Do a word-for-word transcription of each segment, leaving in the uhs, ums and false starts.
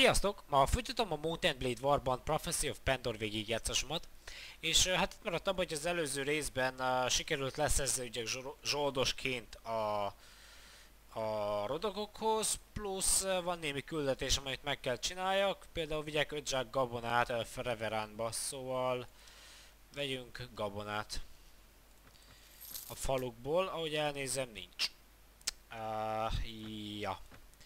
Sziasztok! Ma folytatom a Mount and Blade Warband Prophecy of Pandor végigjátszásomat. És uh, hát itt maradt abban, hogy az előző részben uh, sikerült leszerzni ugye zsoldosként a, a rodogokhoz, plusz uh, van némi küldetés, amit meg kell csináljak. Például vigyek öt zsák gabonát uh, Freveránba, szóval vegyünk gabonát a falukból, ahogy elnézem nincs. Uh, ja.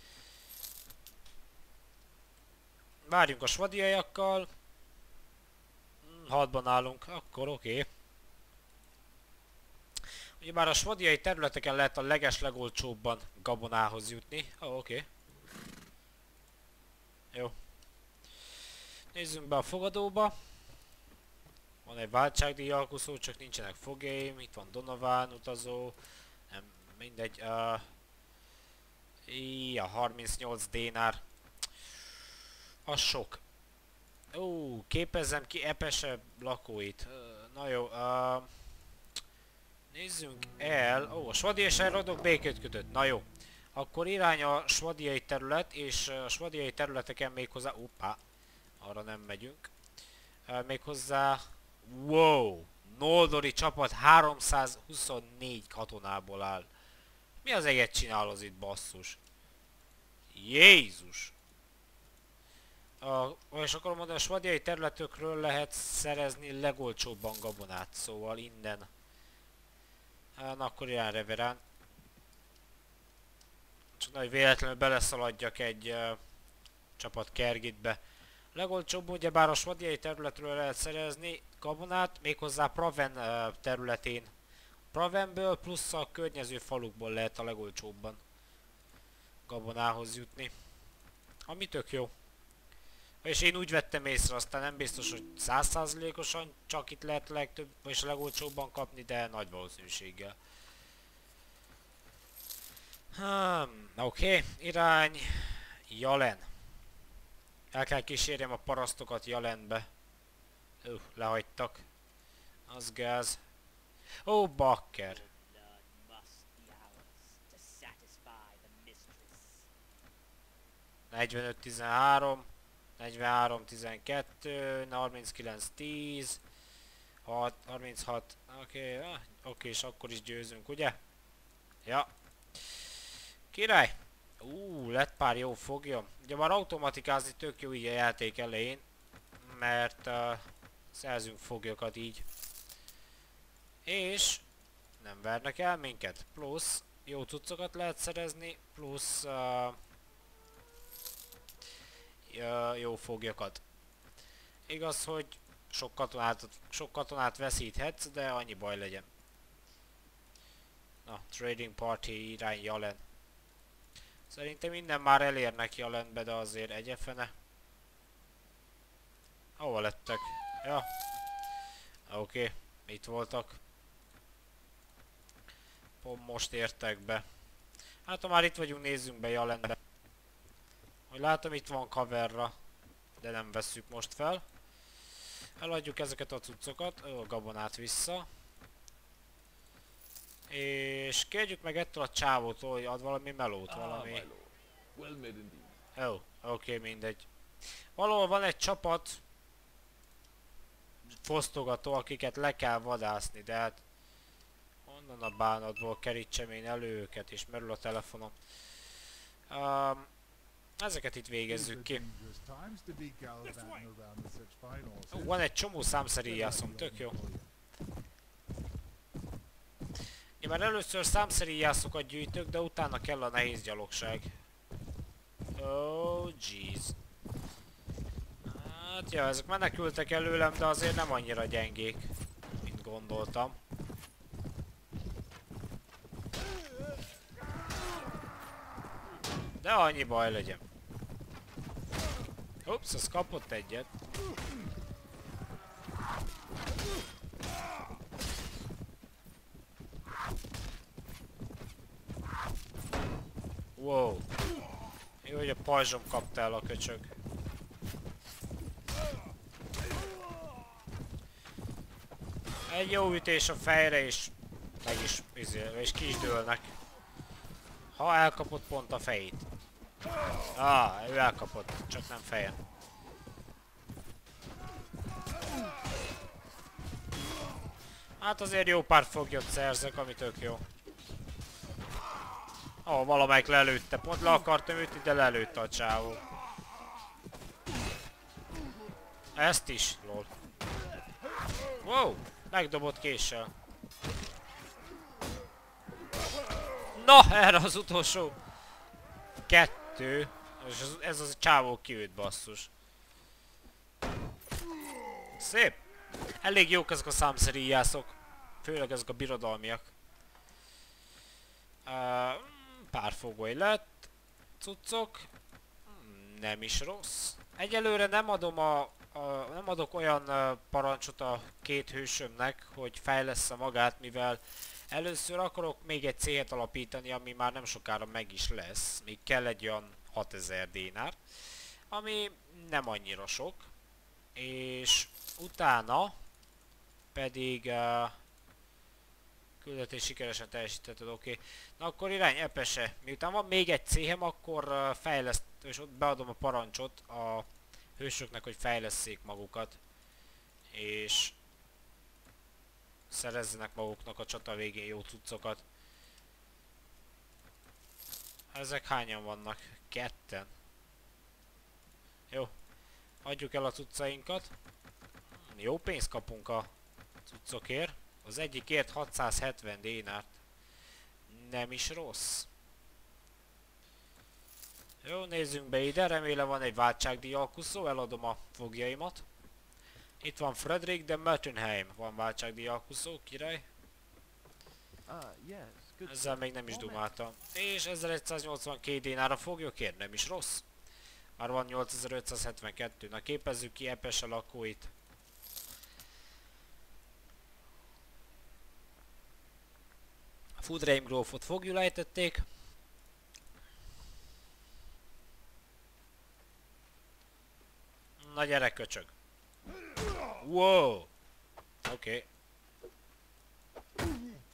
Várjunk a svadiaiakkal. Hadban állunk, akkor oké. Okay. Ugye már a svadiai területeken lehet a leges legolcsóbban gabonához jutni. Ó, oh, oké. Okay. Jó. Nézzünk be a fogadóba. Van egy váltságdíj alkuszó, csak nincsenek fogjaim. Itt van Donovan utazó. Nem, mindegy. Uh, ja, harmincnyolc dénár. Az sok. Ó, képezzem ki epesebb lakóit. Uh, na jó, uh, nézzünk el. Ó, a svadiai rodok békét kötött. Na jó. Akkor irány a svadiai terület, és a svadiai területeken még hozzá... Oppá, arra nem megyünk. Uh, még hozzá... Wow! Noldori csapat háromszázhuszonnégy katonából áll. Mi az eget csinálod itt, basszus? Jézus! Uh, és akkor mondom, a svadiai területekről lehet szerezni legolcsóbban gabonát, szóval innen. Uh, na akkor ilyen reverán. Csak nagy véletlenül beleszaladjak egy uh, csapat kergitbe. Legolcsóbb ugyebár a svadiai területről lehet szerezni gabonát, méghozzá Praven uh, területén. Pravenből plusz a környező falukból lehet a legolcsóbban gabonához jutni. Ami tök jó. És én úgy vettem észre, aztán nem biztos, hogy száz százalékosan csak itt lehet legtöbb, és legolcsóbban kapni, de nagy valószínűséggel. Hmm, oké, okay. Irány Jalen. El kell kísérjem a parasztokat Jalenbe. Uh, lehagytak. Az gáz. Ó, oh, bakker. negyvenöt tizenhárom. negyvenhárom tizenkettő, harminckilenc tíz, hat, harminchat, oké, okay, ah, oké, okay, és akkor is győzünk, ugye? Ja. Király! Ú, lett pár jó foglyom. Ugye már automatikázni tök jó így a játék elején, mert uh, szerzünk foglyokat így. És nem vernek el minket, plusz jó cuccokat lehet szerezni, plusz... Uh, jó foglyokat. Igaz, hogy sok katonát, sok katonát veszíthetsz, de annyi baj legyen. Na, Trading Party irány Jalen. Szerintem minden már elérnek Jalenbe, de azért egyefene. Hova lettek? Ja. Oké, okay. Itt voltak. Pont most értek be. Hát ha már itt vagyunk, nézzünk be Jalenbe. Hogy látom, itt van coverra, de nem vesszük most fel. Eladjuk ezeket a cuccokat, a gabonát vissza. És kérjük meg ettől a csávótól, hogy ad valami melót, valami... Ó, oh, oké, okay, mindegy. Valahol van egy csapat fosztogató, akiket le kell vadászni, de hát... Honnan a bánatból kerítsem én elő őket, és merül a telefonom. Um, Ezeket itt végezzük ki. Ó, van egy csomó számszeríjászom, tök jó. Én már először számszeríjászokat gyűjtök, de utána kell a nehéz gyalogság. Oh, jeez. Hát ja, ezek menekültek előlem, de azért nem annyira gyengék, mint gondoltam. De annyi baj legyen. Ups, az kapott egyet. Wow. Jó, hogy a pajzsom kapta el a köcsög. Egy jó ütés a fejre és meg is, és ki is dőlnek. Ha elkapott pont a fejét. Ah, ő elkapott, csak nem fejen. Hát azért jó pár foglyot szerzek, ami tök jó. Ó, oh, valamelyik lelőtte, pont le akartam ütni, de lelőtte a csávó. Ezt is, lol. Wow, megdobott késsel. Na, erre az utolsó. Kettő. És ez, ez az a csávó kiült, basszus. Szép. Elég jók ezek a számszeríjászok. Főleg ezek a birodalmiak. Uh, pár fogoly lett. Cuccok. Nem is rossz. Egyelőre nem adom a, a nem adok olyan uh, parancsot a két hősömnek, hogy fejlessze magát, mivel először akarok még egy céget alapítani, ami már nem sokára meg is lesz. Még kell egy olyan hatezer dénár, ami nem annyira sok. És utána pedig uh, küldetés sikeresen teljesítetted, oké. Okay. Na akkor irány Epese. Miután van még egy céhem, akkor uh, fejleszt, és ott beadom a parancsot a hősöknek, hogy fejlesszék magukat. És szerezzenek maguknak a csata végén jó cuccokat. Ezek hányan vannak? Ketten. Jó. Adjuk el a cuccainkat. Jó pénzt kapunk a cuccokért. Az egyikért hatszázhetven dénárt. Nem is rossz. Jó, nézzünk be ide. Remélem van egy váltságdíj alkuszó. Eladom a fogjaimat. Itt van Frederick de Möttenheim. Van váltságdíj alkuszó, király. Ezzel még nem is dumáltam. És ezeregyszáznyolcvankét dénár a foglyokért. Nem is rossz. Már van nyolcezer-ötszázhetvenkettő. Na képezzük ki Epese lakóit. A Foodreim grófot fogjul ejtették. Na gyere köcsög. Wow. Oké. Okay.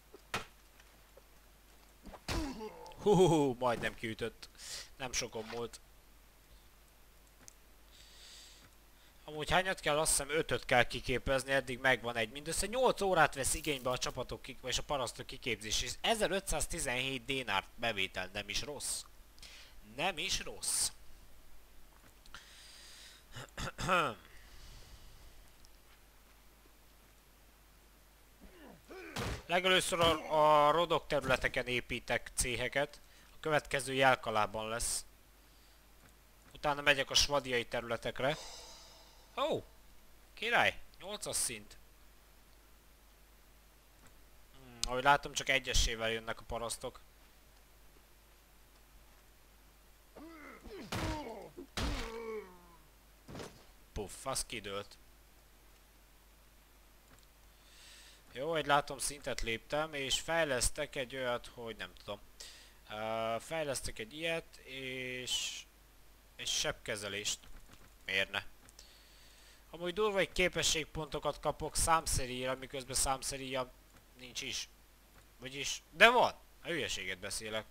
Hú, majdnem kiütött. Nem sokon múlt. Amúgy hányat kell? Azt hiszem ötöt kell kiképezni, eddig megvan egy. Mindössze nyolc órát vesz igénybe a csapatok kik és a parasztok kiképzés. És ezerötszáztizenhét dénárt bevétel, nem is rossz. Nem is rossz. Legelőször a, a rodok területeken építek céheket. A következő Jelkalában lesz. Utána megyek a svadiai területekre. Ó! Oh, király! nyolcas szint. Hmm, ahogy látom, csak egyesével jönnek a parasztok. Puff, az kidőlt. Jó, egy látom szintet léptem, és fejlesztek egy olyat, hogy nem tudom. Uh, fejlesztek egy ilyet, és... és sebkezelést. Miért ne? Amúgy durva, hogy képességpontokat kapok számszeríjra, miközben számszeríja nincs is. Vagyis, de van! A hülyeséget beszélek.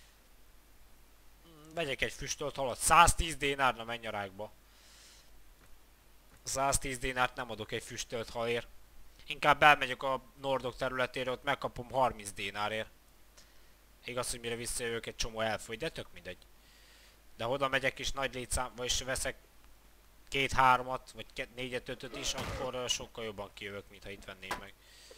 Vegyek egy füstölt halat. száztíz dénár, na menj a rákba. száztíz dénárt nem adok egy füstölt halért. Inkább elmegyek a Nordok területére, ott megkapom harminc dénárért. Igaz, hogy mire visszajövök, egy csomó elfogy, de tök mindegy. De ha oda megyek és nagy létszámba és veszek két-hármat, vagy négyet, ötöt is, akkor sokkal jobban kijövök, mint ha itt venném meg.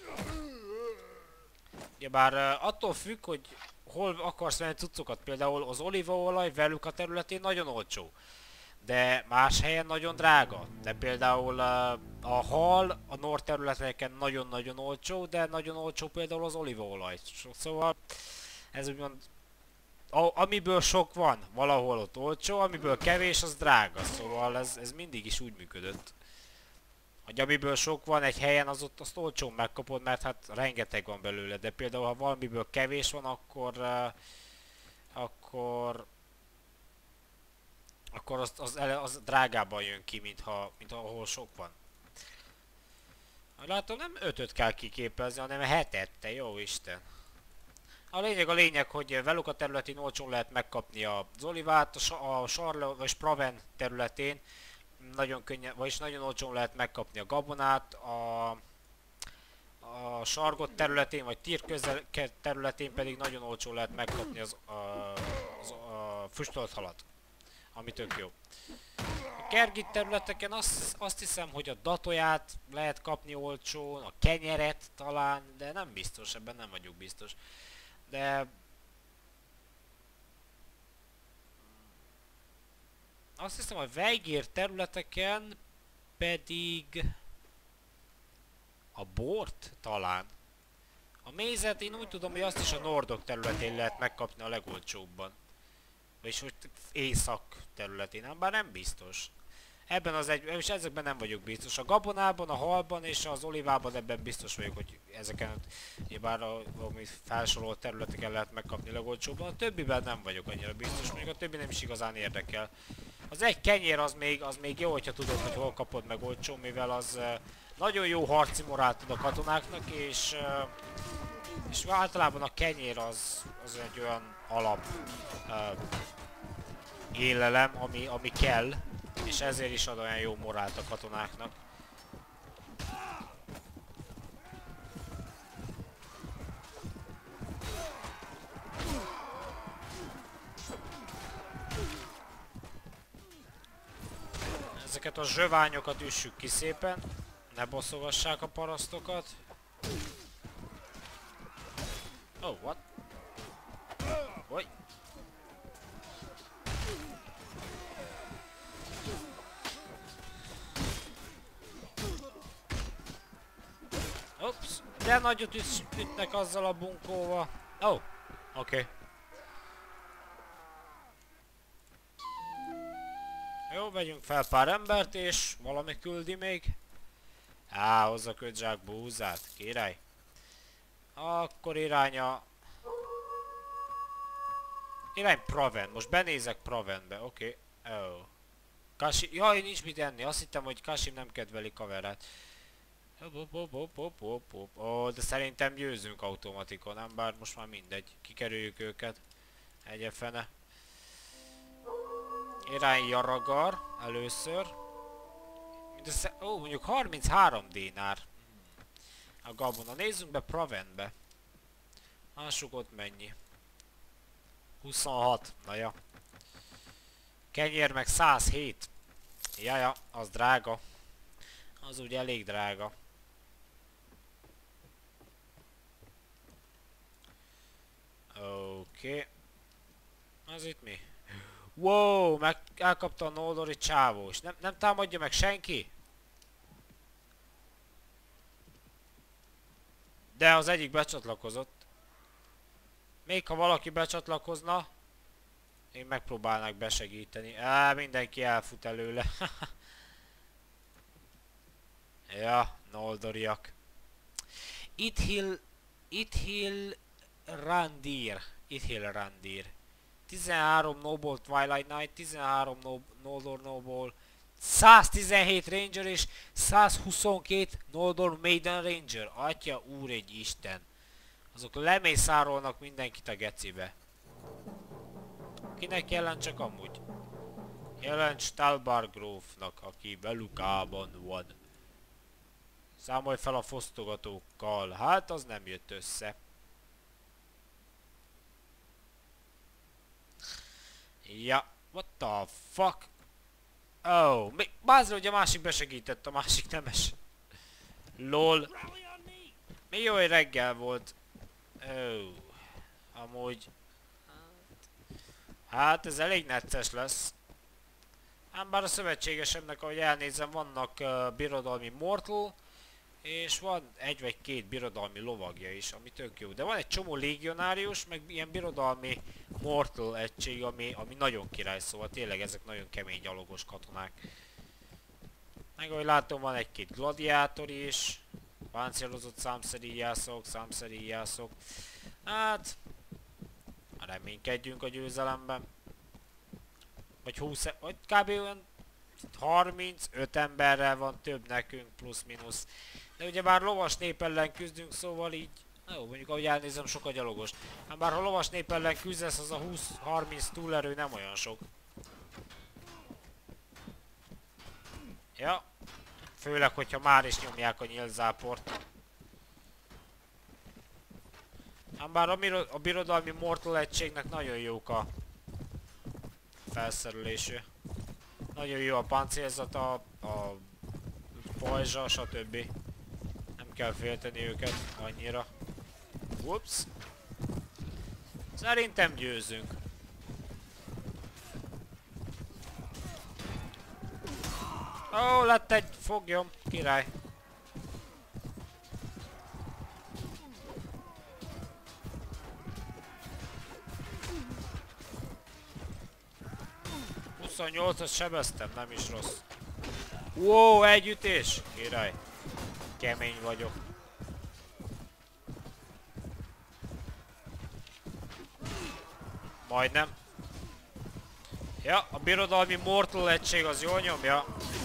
Ugyebár attól függ, hogy hol akarsz venni cuccokat, például az olívaolaj velük a területén nagyon olcsó. De más helyen nagyon drága. De például uh, a hal a nord területeken nagyon-nagyon olcsó, de nagyon olcsó például az olívaolaj. Szóval ez úgymond, a, amiből sok van, valahol ott olcsó, amiből kevés, az drága. Szóval ez, ez mindig is úgy működött. Hogy amiből sok van egy helyen, az ott azt olcsón megkapod, mert hát rengeteg van belőle. De például ha valamiből kevés van, akkor... Uh, akkor... akkor az, az, az drágában jön ki, mintha, mintha ahol sok van. Látom, nem ötöt kell kiképezni, hanem hetet, te jó Isten. A lényeg a lényeg, hogy Veluca területén olcsón lehet megkapni az olivát, a, Sa- a Charle vagy Spraven területén nagyon könnyen, vagyis nagyon olcsón lehet megkapni a gabonát, a, a Sargot területén, vagy Tyr közel területén pedig nagyon olcsón lehet megkapni az, a, az a füstölt halat, ami tök jó. A Kergit területeken azt, azt hiszem, hogy a datóját lehet kapni olcsón, a kenyeret talán, de nem biztos, ebben nem vagyok biztos. De azt hiszem, a Vejgér területeken pedig a bort talán. A mézet én úgy tudom, hogy azt is a Nordok területén lehet megkapni a legolcsóbban. Vagyis hogy észak területén, ám bár nem biztos. Ebben az egy, és ezekben nem vagyok biztos. A gabonában, a halban és az olivában ebben biztos vagyok, hogy ezeken, bár a valami felsorolt területeken lehet megkapni legolcsóbban. A többiben nem vagyok annyira biztos, mondjuk a többi nem is igazán érdekel. Az egy kenyér az még, az még jó, hogyha tudod, hogy hol kapod meg olcsó, mivel az uh, nagyon jó harci morált ad a katonáknak, és, uh, és általában a kenyér az, az egy olyan alap uh, élelem, ami, ami kell, és ezért is ad olyan jó morált a katonáknak. Ezeket a zsöványokat üssük ki szépen, ne bosszogassák a parasztokat. Oh, what? Oj! Ups, de nagyot üt, ütnek azzal a bunkóval. Oh, oké. Okay. Jó, vegyünk fel pár embert és valami küldi még. Á, hozzak öt zsák búzát, király. Akkor iránya... Irány Praven, most benézek Pravenbe, oké. Okay. Oh. Kashi... Jaj, nincs mit enni, azt hittem, hogy Kasim nem kedveli kaverát. Hop, hop, hop, hop, hop, hop. Ó, de szerintem győzünk automatikon, nem? Bár most már mindegy. Kikerüljük őket. Egyefene. Irány Jaragar először. Mindössze, ó, mondjuk harminchárom dinár. A gabona. Nézzünk be Pravenbe. Lássuk ott mennyi. huszonhat. Na ja. Kenyér meg száz hét. Jaja, az drága. Az úgy elég drága. Oké. Okay. Az itt mi? Wow, meg elkapta a Noldori csávó, és nem, nem támadja meg senki? De az egyik becsatlakozott. Még ha valaki becsatlakozna, én megpróbálnak besegíteni. Á, mindenki elfut előle. Ja, Noldoriak. Ithil... Ithil... Randir. Ithil Randir. tizenhárom Noble Twilight Knight, tizenhárom no Noldor Noble, száztizenhét Ranger és százhuszonkettő Noldor Maiden Ranger. Atya úr egy isten. Azok lemészárolnak mindenkit a gecibe. Kinek jelentsek amúgy? Jelent Stalbar grófnak, aki Velucában van. Számolj fel a fosztogatókkal. Hát az nem jött össze. Ja, what the fuck? Oh, mi, bázra, hogy a másik besegített, a másik nemes. Lol. Mi jó, hogy reggel volt. Oh, amúgy. Hát ez elég necces lesz. Ám bár a szövetségesemnek, ahogy elnézem, vannak uh, birodalmi mortal, és van egy vagy két birodalmi lovagja is, ami tök jó. De van egy csomó légionárius, meg ilyen birodalmi mortal egység, ami, ami nagyon király, szóval tényleg ezek nagyon kemény gyalogos katonák. Meg ahogy látom, van egy-két gladiátor is, páncélozott számszeríjászok, számszeríjászok. Hát, reménykedjünk a győzelemben. Vagy húsz, vagy kb. Olyan harmincöt emberrel van több nekünk, plusz-minusz. De ugyebár lovas nép ellen küzdünk, szóval így Jó, mondjuk ahogy elnézem, sok a gyalogos. Hát bár ha lovas nép ellen küzdesz, az a húsz-harminc túlerő nem olyan sok. Ja. Főleg, hogyha már is nyomják a nyílt záport. Ám bár a, a birodalmi Mortal egységnek nagyon jók a felszerelésű. Nagyon jó a páncélzata, a pajzsa, stb. Nem kell félteni őket annyira. Whoops. Szerintem győzünk. Ó, lett egy foglyom, király. huszonnyolcas sebeztem, nem is rossz. Wow, egy ütés! Király. Kemény vagyok. Majdnem. Ja, a birodalmi Mortal egység az jól nyomja.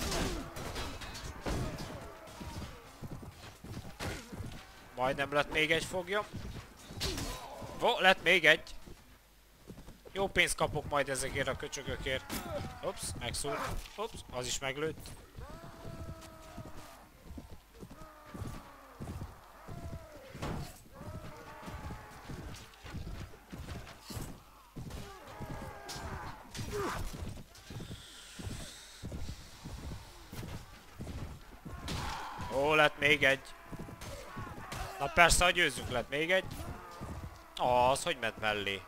Majdnem lett még egy foglyom. Ó, lett még egy. Jó pénzt kapok majd ezekért a köcsögökért. Ups, megszúrt. Ups, az is meglőtt. Ó, lett még egy. Na persze, ha győzzünk, lett még egy. Az, hogy ment mellé.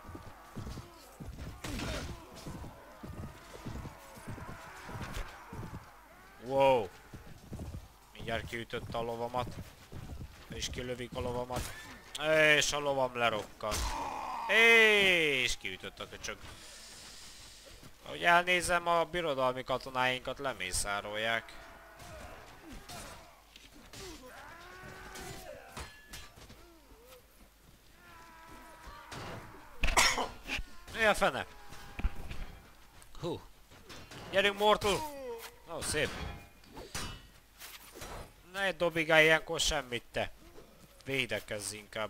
Wow. Mindjárt kiütötte a lovamat. És kilövik a lovamat. És a lovam lerokkan. És kiütött a köcsög. Ahogy elnézem, a birodalmi katonáinkat lemészárolják. Mi a fene? Hú. Gyerünk, Mortal! Ó, szép. Ne dobigálj ilyenkor semmit, te. Védekezz inkább.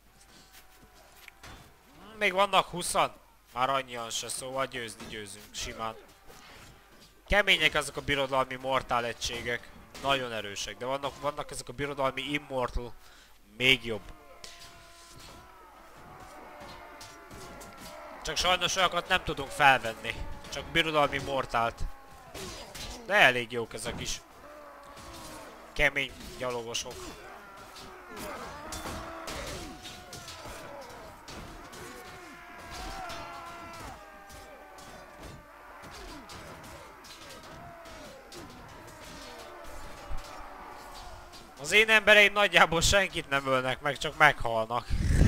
Még vannak húszan? Már annyian se, szóval győzni győzünk, simán. Kemények ezek a birodalmi mortál egységek. Nagyon erősek, de vannak, vannak ezek a birodalmi immortal. Még jobb. Csak sajnos olyakat nem tudunk felvenni. Csak birodalmi mortált. De elég jók ezek is. Kemény gyalogosok. Az én embereim nagyjából senkit nem ölnek meg, csak meghalnak.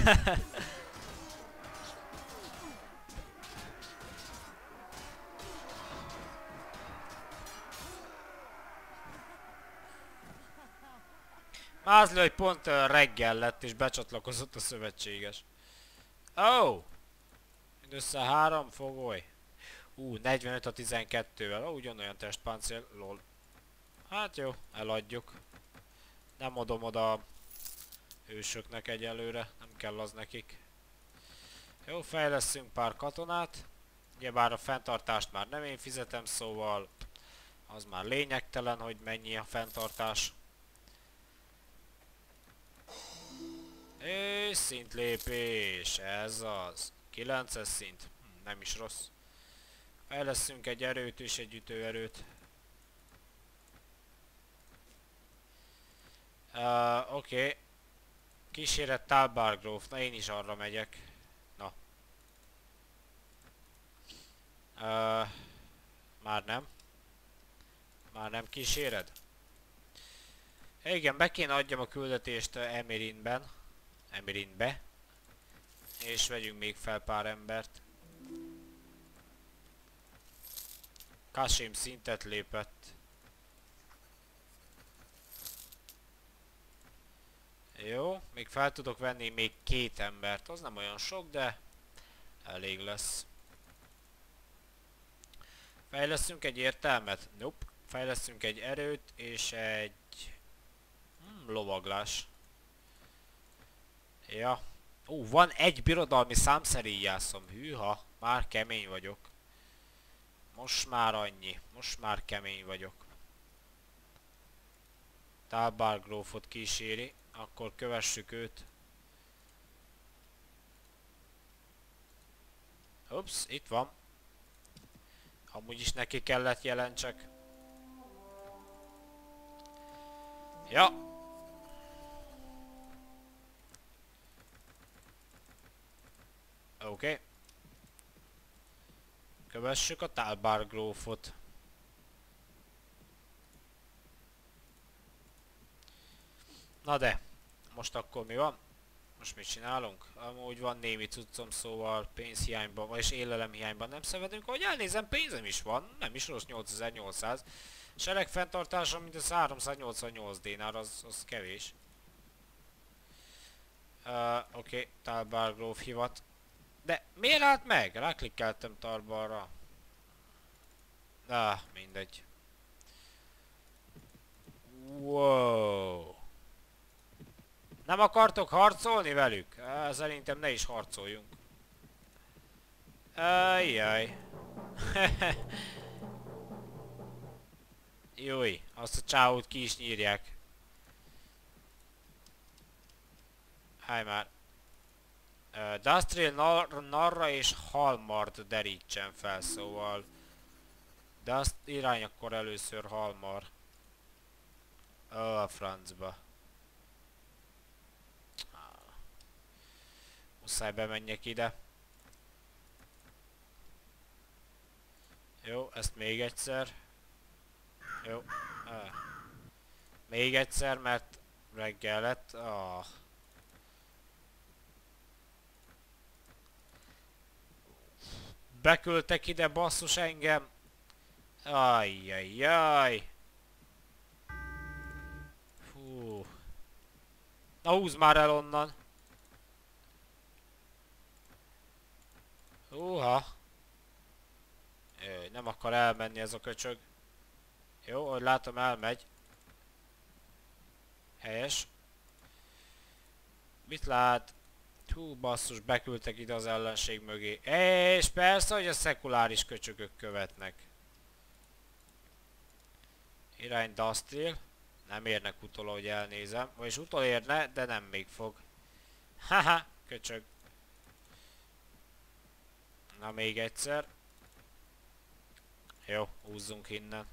Mázli, hogy pont reggel lett és becsatlakozott a szövetséges. Ó! Oh! Mindössze három fogoly. Ú, uh, negyvenöt a tizenkettővel. Oh, ugyanolyan testpáncél. Lol. Hát jó, eladjuk. Nem adom oda a hősöknek egyelőre. Nem kell az nekik. Jó, fejleszünk pár katonát. Ugyebár a fenntartást már nem én fizetem, szóval az már lényegtelen, hogy mennyi a fenntartás. És szintlépés, ez az. kilences szint. Hm, nem is rossz. Fejleszünk egy erőt és egy ütőerőt. Uh, Oké. Okay. Kíséret Talbargrove. Na én is arra megyek. Na. Uh, már nem. Már nem kíséred? Igen, be kéne adjam a küldetést Emirinben. Emirinbe. És vegyünk még fel pár embert. Kasim szintet lépett. Jó, még fel tudok venni még két embert. Az nem olyan sok, de elég lesz. Fejlesztünk egy értelmet? Nope. Fejlesztünk egy erőt és egy hmm, lovaglás. Ja. Ó, van egy birodalmi számszeríjászom. Hűha, már kemény vagyok. Most már annyi. Most már kemény vagyok. Talbar grófot kíséri. Akkor kövessük őt. Ups, itt van. Amúgy is neki kellett jelentsek. Ja. Oké. Okay. Kövessük a Talbar grófot. Na de, most akkor mi van? Most mit csinálunk? Amúgy van némi cuccom, szóval pénzhiányban, vagyis élelemhiányban nem szenvedünk. Ahogy elnézem, pénzem is van, nem is rossz, nyolcezer-nyolcszáz. Sereg fenntartásom mindössz háromszáznyolcvannyolc dinár, az, az kevés. Uh, Oké, okay, Talbar gróf hivat. De miért állt meg? Ráklikkeltem Talbarra. Ah, mindegy. Wow. Nem akartok harcolni velük? Uh, szerintem ne is harcoljunk. Ajjaj. Júj, azt a csávót ki is nyírják. Háj már. Uh, Dastril nar Narra és Halmart derítsen fel, szóval... De azt irány akkor először Halmar. Ó, a francba. Muszáj bemenjek ide. Jó, ezt még egyszer. Jó. Ah. Még egyszer, mert reggel lett. Ah. Beküldtek ide, basszus, engem. Ajjajjaj. Fú. Na húzz már el onnan. Húha. Jöjj, nem akar elmenni ez a köcsög. Jó, ahogy látom, elmegy. Helyes. Mit lát? Hú, basszus, beküldtek ide az ellenség mögé. És persze, hogy a szekuláris köcsögök követnek. Irány Dastril. Nem érnek utol, ahogy elnézem. Vagyis utol érne, de nem még fog. Haha, köcsög. Na még egyszer. Jó, húzzunk innen.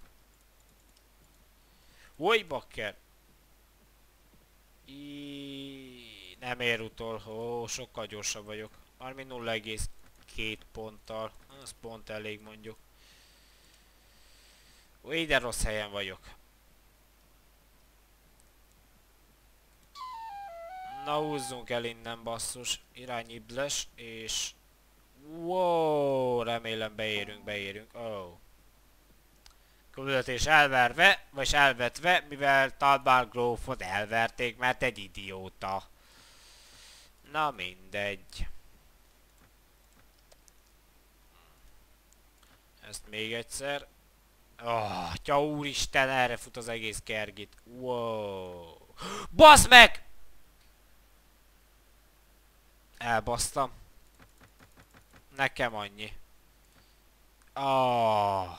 Új, bakker! I... Nem ér utol. Ó, sokkal gyorsabb vagyok. Mármint nulla egész két ponttal. Az pont elég, mondjuk. Új, de rossz helyen vagyok. Na húzzunk el innen, basszus. Irány Ibles, és... Wow, remélem beérünk, beérünk. Oh. Küldetés elverve, vagy elvetve, mivel Talbar grófot elverték, mert egy idióta. Na mindegy. Ezt még egyszer. Oh, atya úristen, erre fut az egész kergit. Wow. Basz meg! Elbasztam. Nekem annyi. Ah.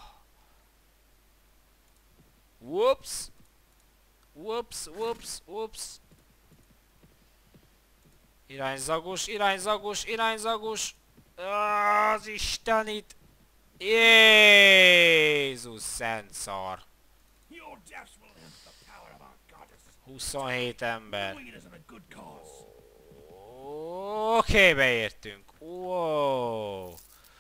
Whoops. Whoops, whoops, whoops. Irányzagos, irányzagos, irányzagos. Ah, az istenit. Jézus szent szar. huszonhét ember. Oké, okay, beértünk. Wow.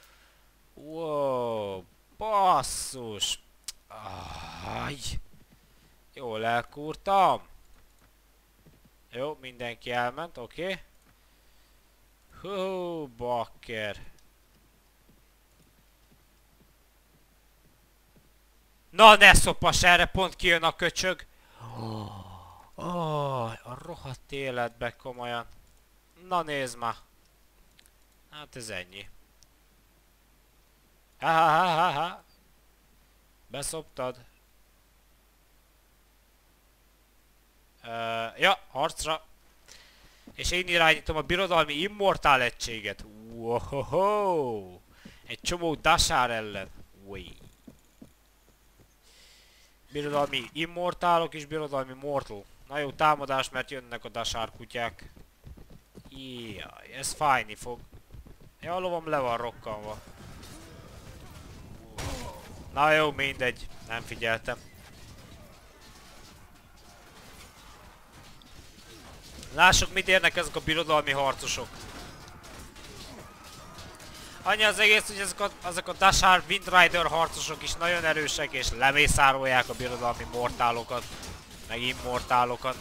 Wow. Basszus. Aj. Jól elkúrtam. Jó, mindenki elment, oké. Okay. Hú, bakker. Na ne szopas, erre pont kijön a köcsög. Oh, a rohadt életbe komolyan. Na nézd már. Hát ez ennyi. Ha ha ha ha ha. Beszoptad. Uh, ja, harcra. És én irányítom a birodalmi immortál egységet. Wohoho! Egy csomó Dashár ellen. Ui. Birodalmi immortálok és birodalmi mortal. Na jó, támadás, mert jönnek a Dashár kutyák. Jaj, ez fájni fog. Ja, a lovam le van rokkanva. Na jó, mindegy. Nem figyeltem. Lássuk, mit érnek ezek a birodalmi harcosok. Annyi az egész, hogy ezek a, ezek a Dashár Windrider harcosok is nagyon erősek, és lemészárolják a birodalmi mortálokat, meg immortálokat.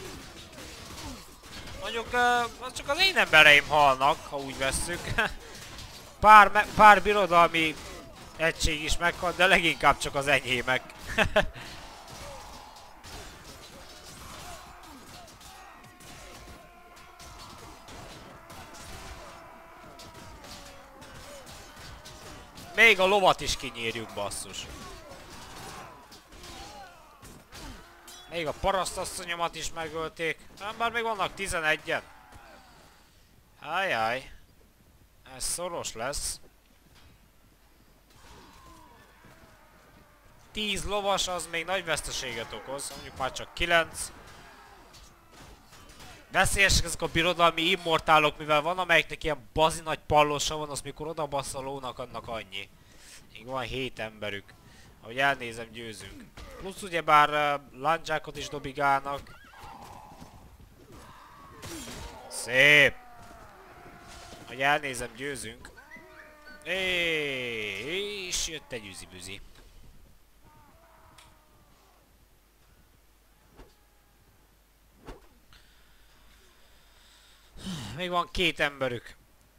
Mondjuk, uh, csak az én embereim halnak, ha úgy vesszük. Pár, pár birodalmi egység is meghal, de leginkább csak az enyémek. Még a lovat is kinyírjuk, basszus. Még a parasztasszonyomat is megölték. Nem, bár még vannak tizenegyen. Ajjaj. Ez szoros lesz. tíz lovas az még nagy veszteséget okoz, mondjuk már csak kilenc. Veszélyesek ezek a birodalmi immortálok, mivel van amelyiknek ilyen bazi nagy pallosa van, az mikor odabasz a lónak, annak annyi. Még van hét emberük. Ahogy elnézem, győzünk. Plusz ugyebár uh, landzsákot is dobigálnak. Szép! Ahogy elnézem, győzünk. És jött egy üzibüzi. Még van két emberük.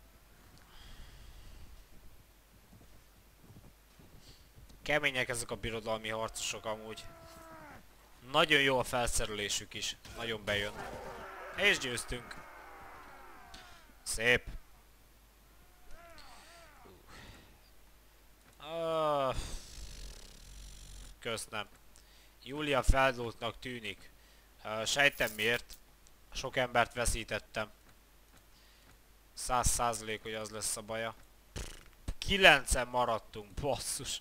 Kemények ezek a birodalmi harcosok amúgy. Nagyon jó a felszerelésük is. Nagyon bejön. És győztünk. Szép. Uh. Köszönöm. Júlia feldúltnak tűnik. Uh, sejtem miért. Sok embert veszítettem. Száz százalék, hogy az lesz a baja. Kilencen maradtunk, basszus.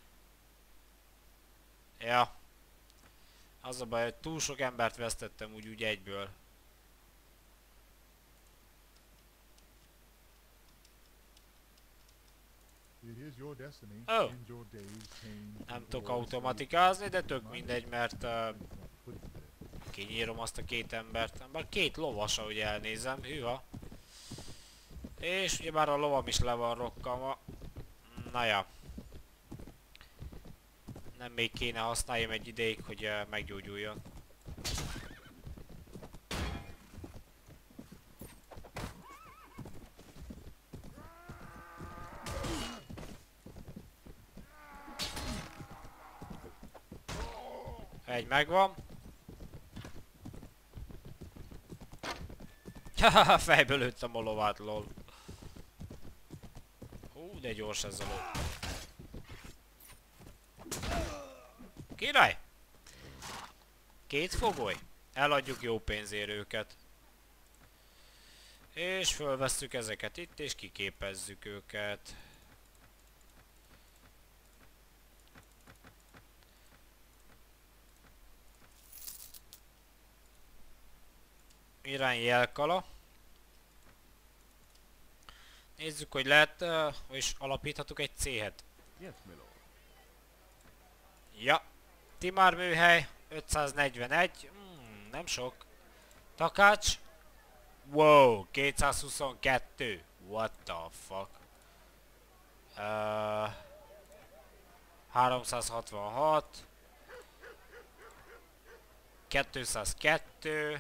Ja. Az a baj, hogy túl sok embert vesztettem úgy, úgy egyből. Oh. Nem tudok automatikázni, de tök mindegy, mert uh, kinyírom azt a két embert. Bár két lovas, ahogy elnézem, hűha. És ugye már a lovam is le van rokkanva. Na ja. Nem még kéne használjam egy ideig, hogy uh, meggyógyuljon. Egy megvan. Hahaha, fejből lőttem a lovát, lol. Hú, de gyors ez a ló. Király! Két fogoly. Eladjuk jó pénzért őket. És fölvesszük ezeket itt, és kiképezzük őket. Irány jelkala. Nézzük, hogy lehet, uh, és alapíthatunk egy céhet. Ja. Timár műhely, ötszáznegyvenegy. Hmm, nem sok. Takács. Wow, kétszázhuszonkettő. What the fuck. Uh, háromszázhatvanhat. kétszázkettő.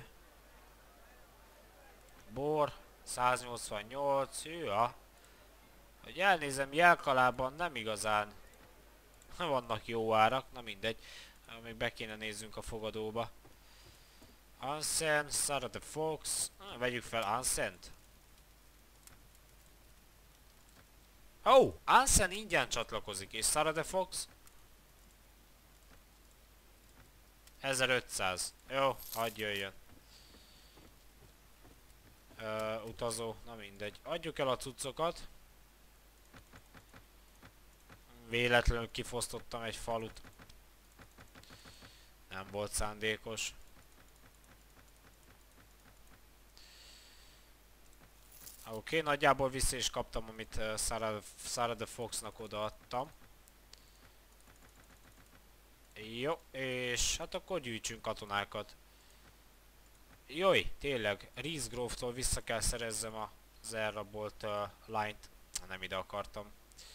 Bor. száznyolcvannyolc. Hűha. Hogy elnézem, jelkalában nem igazán vannak jó árak, na mindegy. Még be kéne nézzünk a fogadóba. Ansen, Sarah the Fox. Ah, vegyük fel Ansent. Oh, Ansen ingyen csatlakozik, és Sarah the Fox? ezerötszáz. Jó, hadd jöjjön. utazó, na mindegy. Adjuk el a cuccokat. Véletlenül kifosztottam egy falut. Nem volt szándékos. Oké, okay, nagyjából vissza is kaptam, amit uh, Sarah, Sarah the Foxnak odaadtam. Jó, és hát akkor gyűjtsünk katonákat. Jaj, tényleg, Reese Grove-tól vissza kell szerezzem az elrabolt uh, line-t. Nem ide akartam.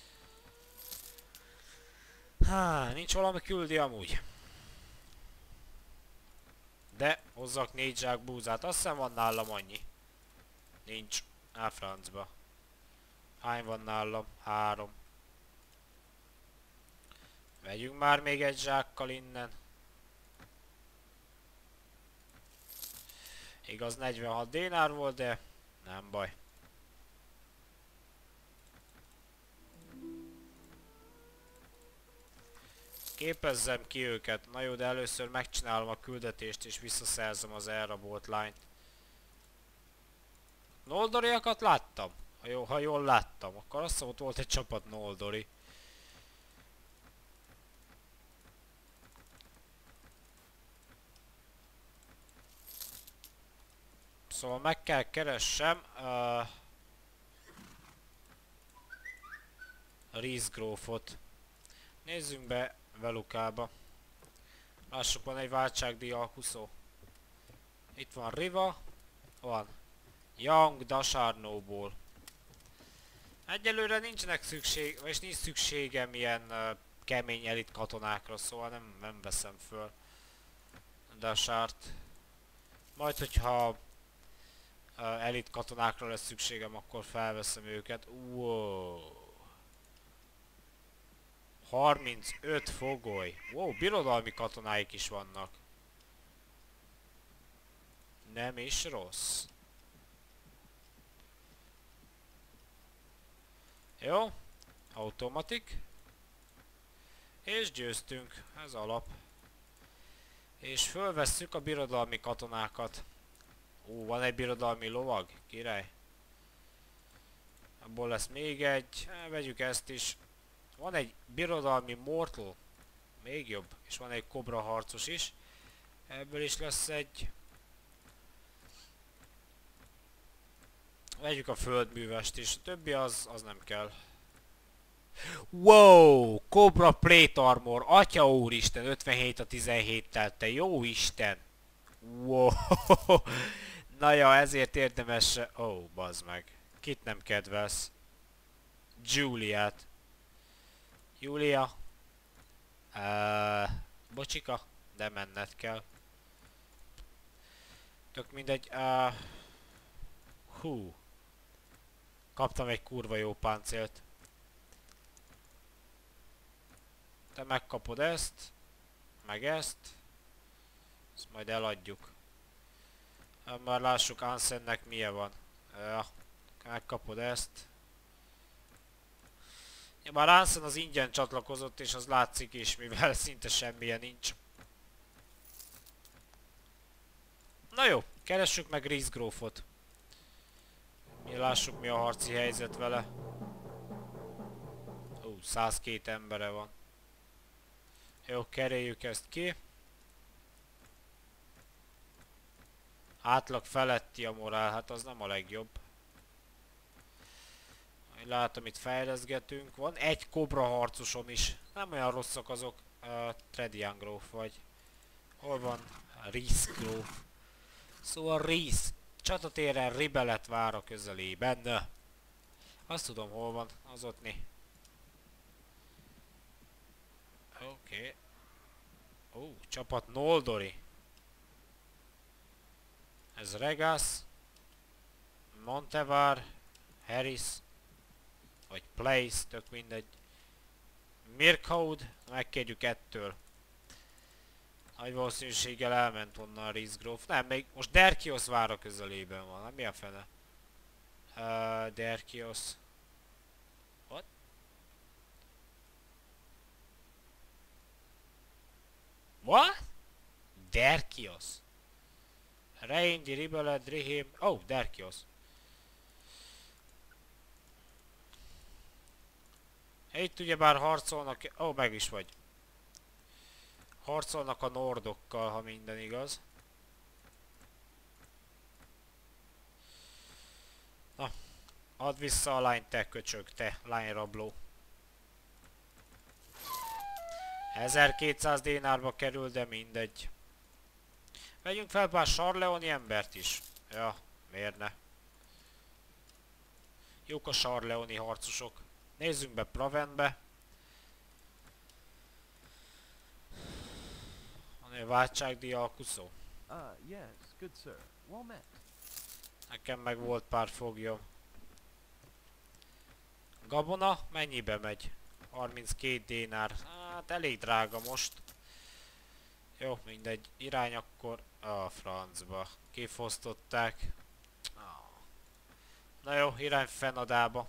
Há, nincs valami küldi amúgy. De hozzak négy zsák búzát, azt hiszem van nálam annyi. Nincs. Á, francba. Hány van nálam? Három. Vegyünk már még egy zsákkal innen. Igaz, negyvenhat dénár volt, de nem baj. Képezzem ki őket. Na jó, de először megcsinálom a küldetést és visszaszerzem az elrabolt line-t. Noldoriakat láttam? Ha, jó, ha jól láttam, akkor azt hiszem, ott volt egy csapat Noldori. Szóval meg kell keressem uh, Reese Grove-ot. Nézzünk be Velukába. Lássuk, van egy váltságdíj alkuszó. Itt van Riva, van Young Dasharnóból. Egyelőre nincsenek szükség, vagy nincs szükségem ilyen uh, kemény elit katonákra, szóval nem, nem veszem föl Dashart. Majd, hogyha uh, elit katonákra lesz szükségem, akkor felveszem őket. Wow. harmincöt fogoly. Wow, birodalmi katonáik is vannak. Nem is rossz. Jó, automatik. És győztünk, ez alap. És fölvesszük a birodalmi katonákat. Ó, van egy birodalmi lovag, király. Abból lesz még egy, vegyük ezt is. Van egy birodalmi mortal, még jobb, és van egy kobra harcos is. Ebből is lesz egy. Vegyük a földművest is, a többi az, az nem kell. Wow! Cobra Plate Armor, atya úristen, ötvenhét a tizenhéttel, te jó isten! Wow! Na ja, ezért érdemes... Ó, oh, bazd meg. Kit nem kedvelsz? Juliát. Julia. Uh, bocsika, de menned kell. Tök mindegy. Uh, hú. Kaptam egy kurva jó páncélt. Te megkapod ezt. Meg ezt. Ezt majd eladjuk. Már lássuk Ansennek milyen van. Ja, megkapod ezt. Ja, már Ansen az ingyen csatlakozott, és az látszik is, mivel szinte semmilyen nincs. Na jó, keressük meg Reese Grove-ot. Mi lássuk, mi a harci helyzet vele. Ó, százkettő embere van. Jó, kereljük ezt ki. Átlag feletti a morál, hát az nem a legjobb. Látom, itt fejleszgetünk. Van egy kobra harcosom is. Nem olyan rosszak azok. Uh, Tredian Grove vagy. Hol van? Reese Grove. Szóval Reese. Csatatéren Ribelet vár a közelében. Azt tudom, hol van. Az ott né. Oké. Okay. Ó, uh, csapat Noldori. Ez Regas. Montevar. Harris. Vagy Place, tök mindegy. Mirkwood, megkérjük ettől. Nagy valószínűséggel elment onnan a Reese Grove. Nem, még most Derkios vár a közelében van, nem mi a fene? Uh, Derkios. What? What? Derkios. Reindi, Ribelet, Drihim. Oh, Derkios. Itt ugyebár harcolnak... Ó, oh, meg is vagy. Harcolnak a nordokkal, ha minden igaz. Na, add vissza a lányt, te köcsög, te lányrabló. ezerkétszáz dénárba kerül, de mindegy. Vegyünk fel pár sarleoni embert is. Ja, miért ne? Jók a sarleoni harcosok. Nézzünk be Pravenbe. Van egy váltságdíj alkuszó. Ah, yes, good sir. Well met. Nekem meg volt pár foglyom. Gabona mennyibe megy? harminckét dénár. Hát elég drága most. Jó, mindegy. Irány akkor a francba. Kifosztották. Na jó, irány Fenadába.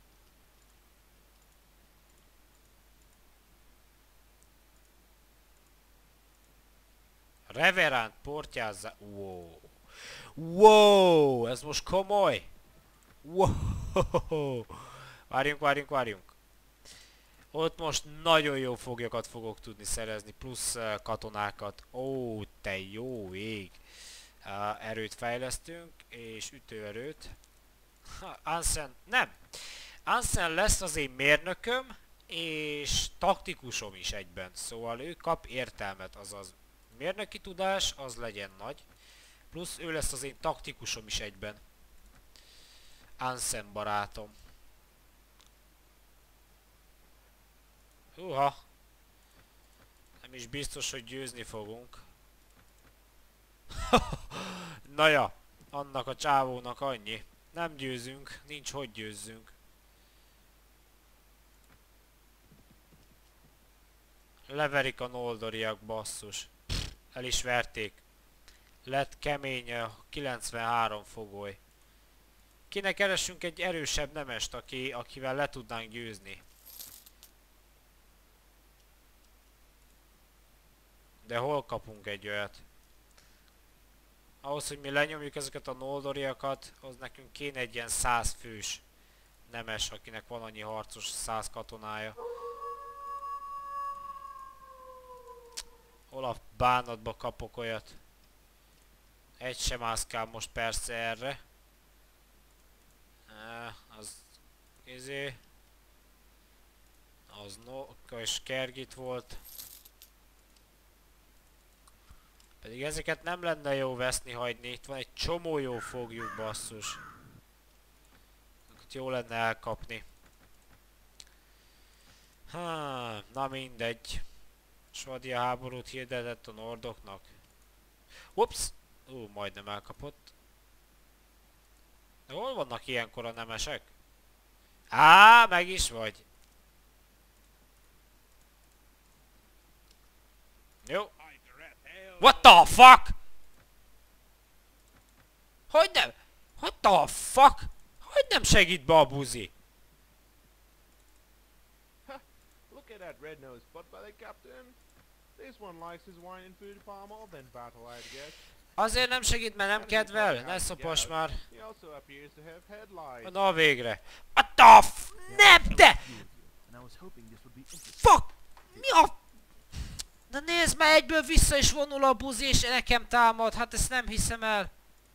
Reveránt portyázza... Wow. Wow, ez most komoly. Wow. Várjunk, várjunk, várjunk. Ott most nagyon jó foglyokat fogok tudni szerezni, plusz uh, katonákat. Ó, te jó ég. Uh, erőt fejlesztünk, és ütőerőt. Ha, Ansen, nem. Ansen lesz az én mérnököm, és taktikusom is egyben. Szóval ő kap értelmet, azaz mérnöki tudás, az legyen nagy. Plusz ő lesz az én taktikusom is egyben. Ansen barátom. Húha! Nem is biztos, hogy győzni fogunk. Na ja, annak a csávónak annyi. Nem győzünk, nincs hogy győzzünk. Leverik a noldoriak, basszus. El is verték. Lett kemény a kilencvenhárom fogoly. Kéne keresünk egy erősebb nemest, aki, akivel le tudnánk győzni. De hol kapunk egy olyat? Ahhoz, hogy mi lenyomjuk ezeket a noldoriakat, az nekünk kéne egy ilyen száz fős nemes, akinek van annyi harcos száz katonája. Hol a bánatba kapok olyat? Egy sem mászkál most persze erre. E, az... Izé... Az no... és Kergit volt. Pedig ezeket nem lenne jó veszni, hagyni. Itt van egy csomó jó fogjuk, basszus. Ezeket jó lenne elkapni. Ha, na mindegy. Svadia háborút hirdetett a nordoknak. Ups! Ú, majdnem elkapott. De hol vannak ilyenkor a nemesek? Á, meg is vagy. Jó. What the fuck? Hogy nem? What the fuck? Hogy nem segít be a buzi? Look at that red-nosed butt-belly captain. This one likes his wine and food far more than battle, I guess. Azért nem segít, mert nem kedvel? Ne szopas már. He also appears to have headlights. Na végre. What the f... Nem, de! And I was hoping this would be interesting. Fuck! Mi a... Na nézd már, egyből vissza is vonul a buzi és nekem támad. Hát ezt nem hiszem el.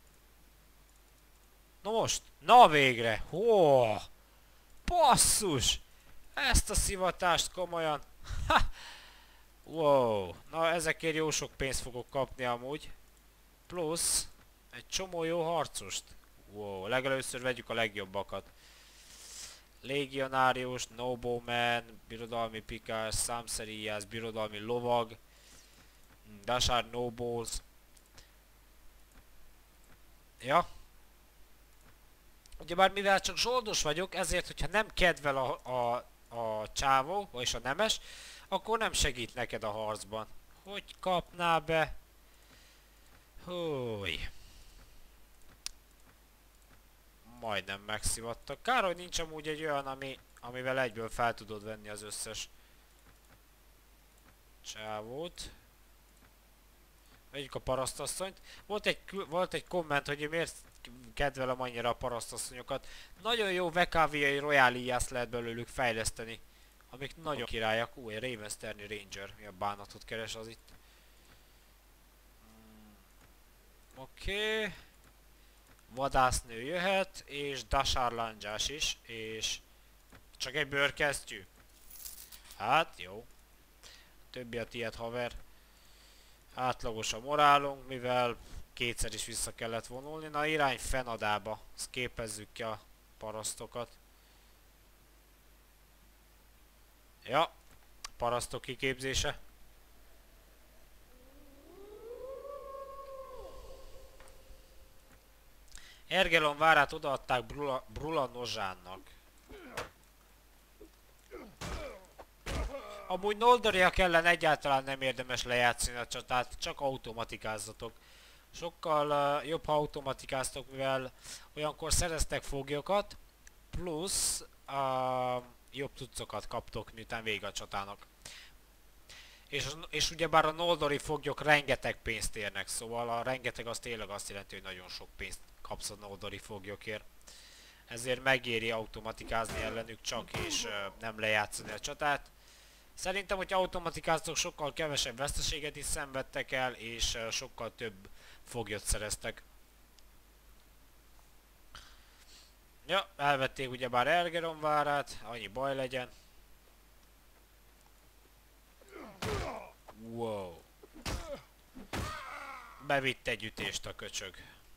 Na most. Na végre. Hó! Basszus! Ezt a szivatást komolyan. Ha! Wow. Na ezekért jó sok pénzt fogok kapni amúgy. Plusz egy csomó jó harcost. Wow. Legelőször vegyük a legjobbakat. Legionárius, Nobleman, birodalmi pikás, számszeríjász, birodalmi lovag, Dashar Nobles. Ja. Ugyebár mivel csak zsoldos vagyok, ezért, hogyha nem kedvel a, a, a csávó, vagyis a nemes, akkor nem segít neked a harcban. Hogy kapná be? Húj. Majdnem megszivattak. Kár, hogy nincs amúgy egy olyan, ami, amivel egyből fel tudod venni az összes csávót. Vegyük a parasztasszonyt. Volt egy, volt egy komment, hogy én miért kedvelem annyira a parasztasszonyokat. Nagyon jó vekáviai royaliász lehet belőlük fejleszteni. amik nagyon királyak. Ú, egy Ravensterni Ranger. Mi a bánatot keres az itt? Hmm. Oké. Okay. Vadásznő jöhet, és Dashar Landzsás is, és csak egy bőrkesztyű. Hát jó. Többi a tiéd, haver. Átlagos a morálunk, mivel kétszer is vissza kellett vonulni. Na, irány Fenadába. Ezt képezzük ki a parasztokat. Ja, parasztok kiképzése. Ergelon várát odaadták Brula, Brula Nozsánnak. Amúgy Noldoriak ellen egyáltalán nem érdemes lejátszani a csatát, csak automatikázzatok. Sokkal uh, jobb, ha automatikáztok, mivel olyankor szereztek foglyokat, plusz uh, jobb cuccokat kaptok, miután vége a csatának. És, és ugyebár a Noldori foglyok rengeteg pénzt érnek, szóval a rengeteg az tényleg azt jelenti, hogy nagyon sok pénzt kapsz a Noldori foglyokért. Ezért megéri automatikázni ellenük csak, és uh, nem lejátszani a csatát. Szerintem, hogy automatikáztok, sokkal kevesebb veszteséget is szenvedtek el, és uh, sokkal több foglyot szereztek. Ja, elvették ugyebár Ergeron várát, annyi baj legyen. Wow. Bevitt egy ütést a köcsög.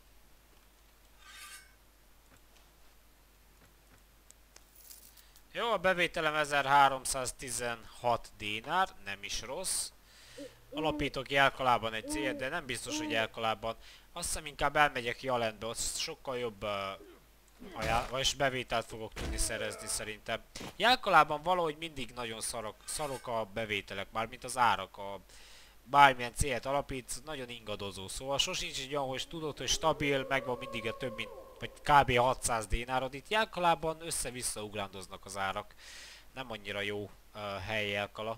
Jó, a bevételem ezerháromszáztizenhat dinár, nem is rossz. Alapítok Jelkalában egy céget, de nem biztos, hogy Jelkalában. Azt hiszem, inkább elmegyek Jalendbe, ott sokkal jobb uh, ajánl vagyis bevételt fogok tudni szerezni szerintem. Jelkalában valahogy mindig nagyon szarok, szarok a bevételek, mármint az árak, a bármilyen céget alapít, nagyon ingadozó. Szóval sosincs egy olyan, hogy tudod, hogy stabil, megvan mindig a több mint vagy kb. hatszáz dinárod. Itt Jelkalában össze-vissza ugrándoznak az árak. Nem annyira jó uh, hely Jelkala.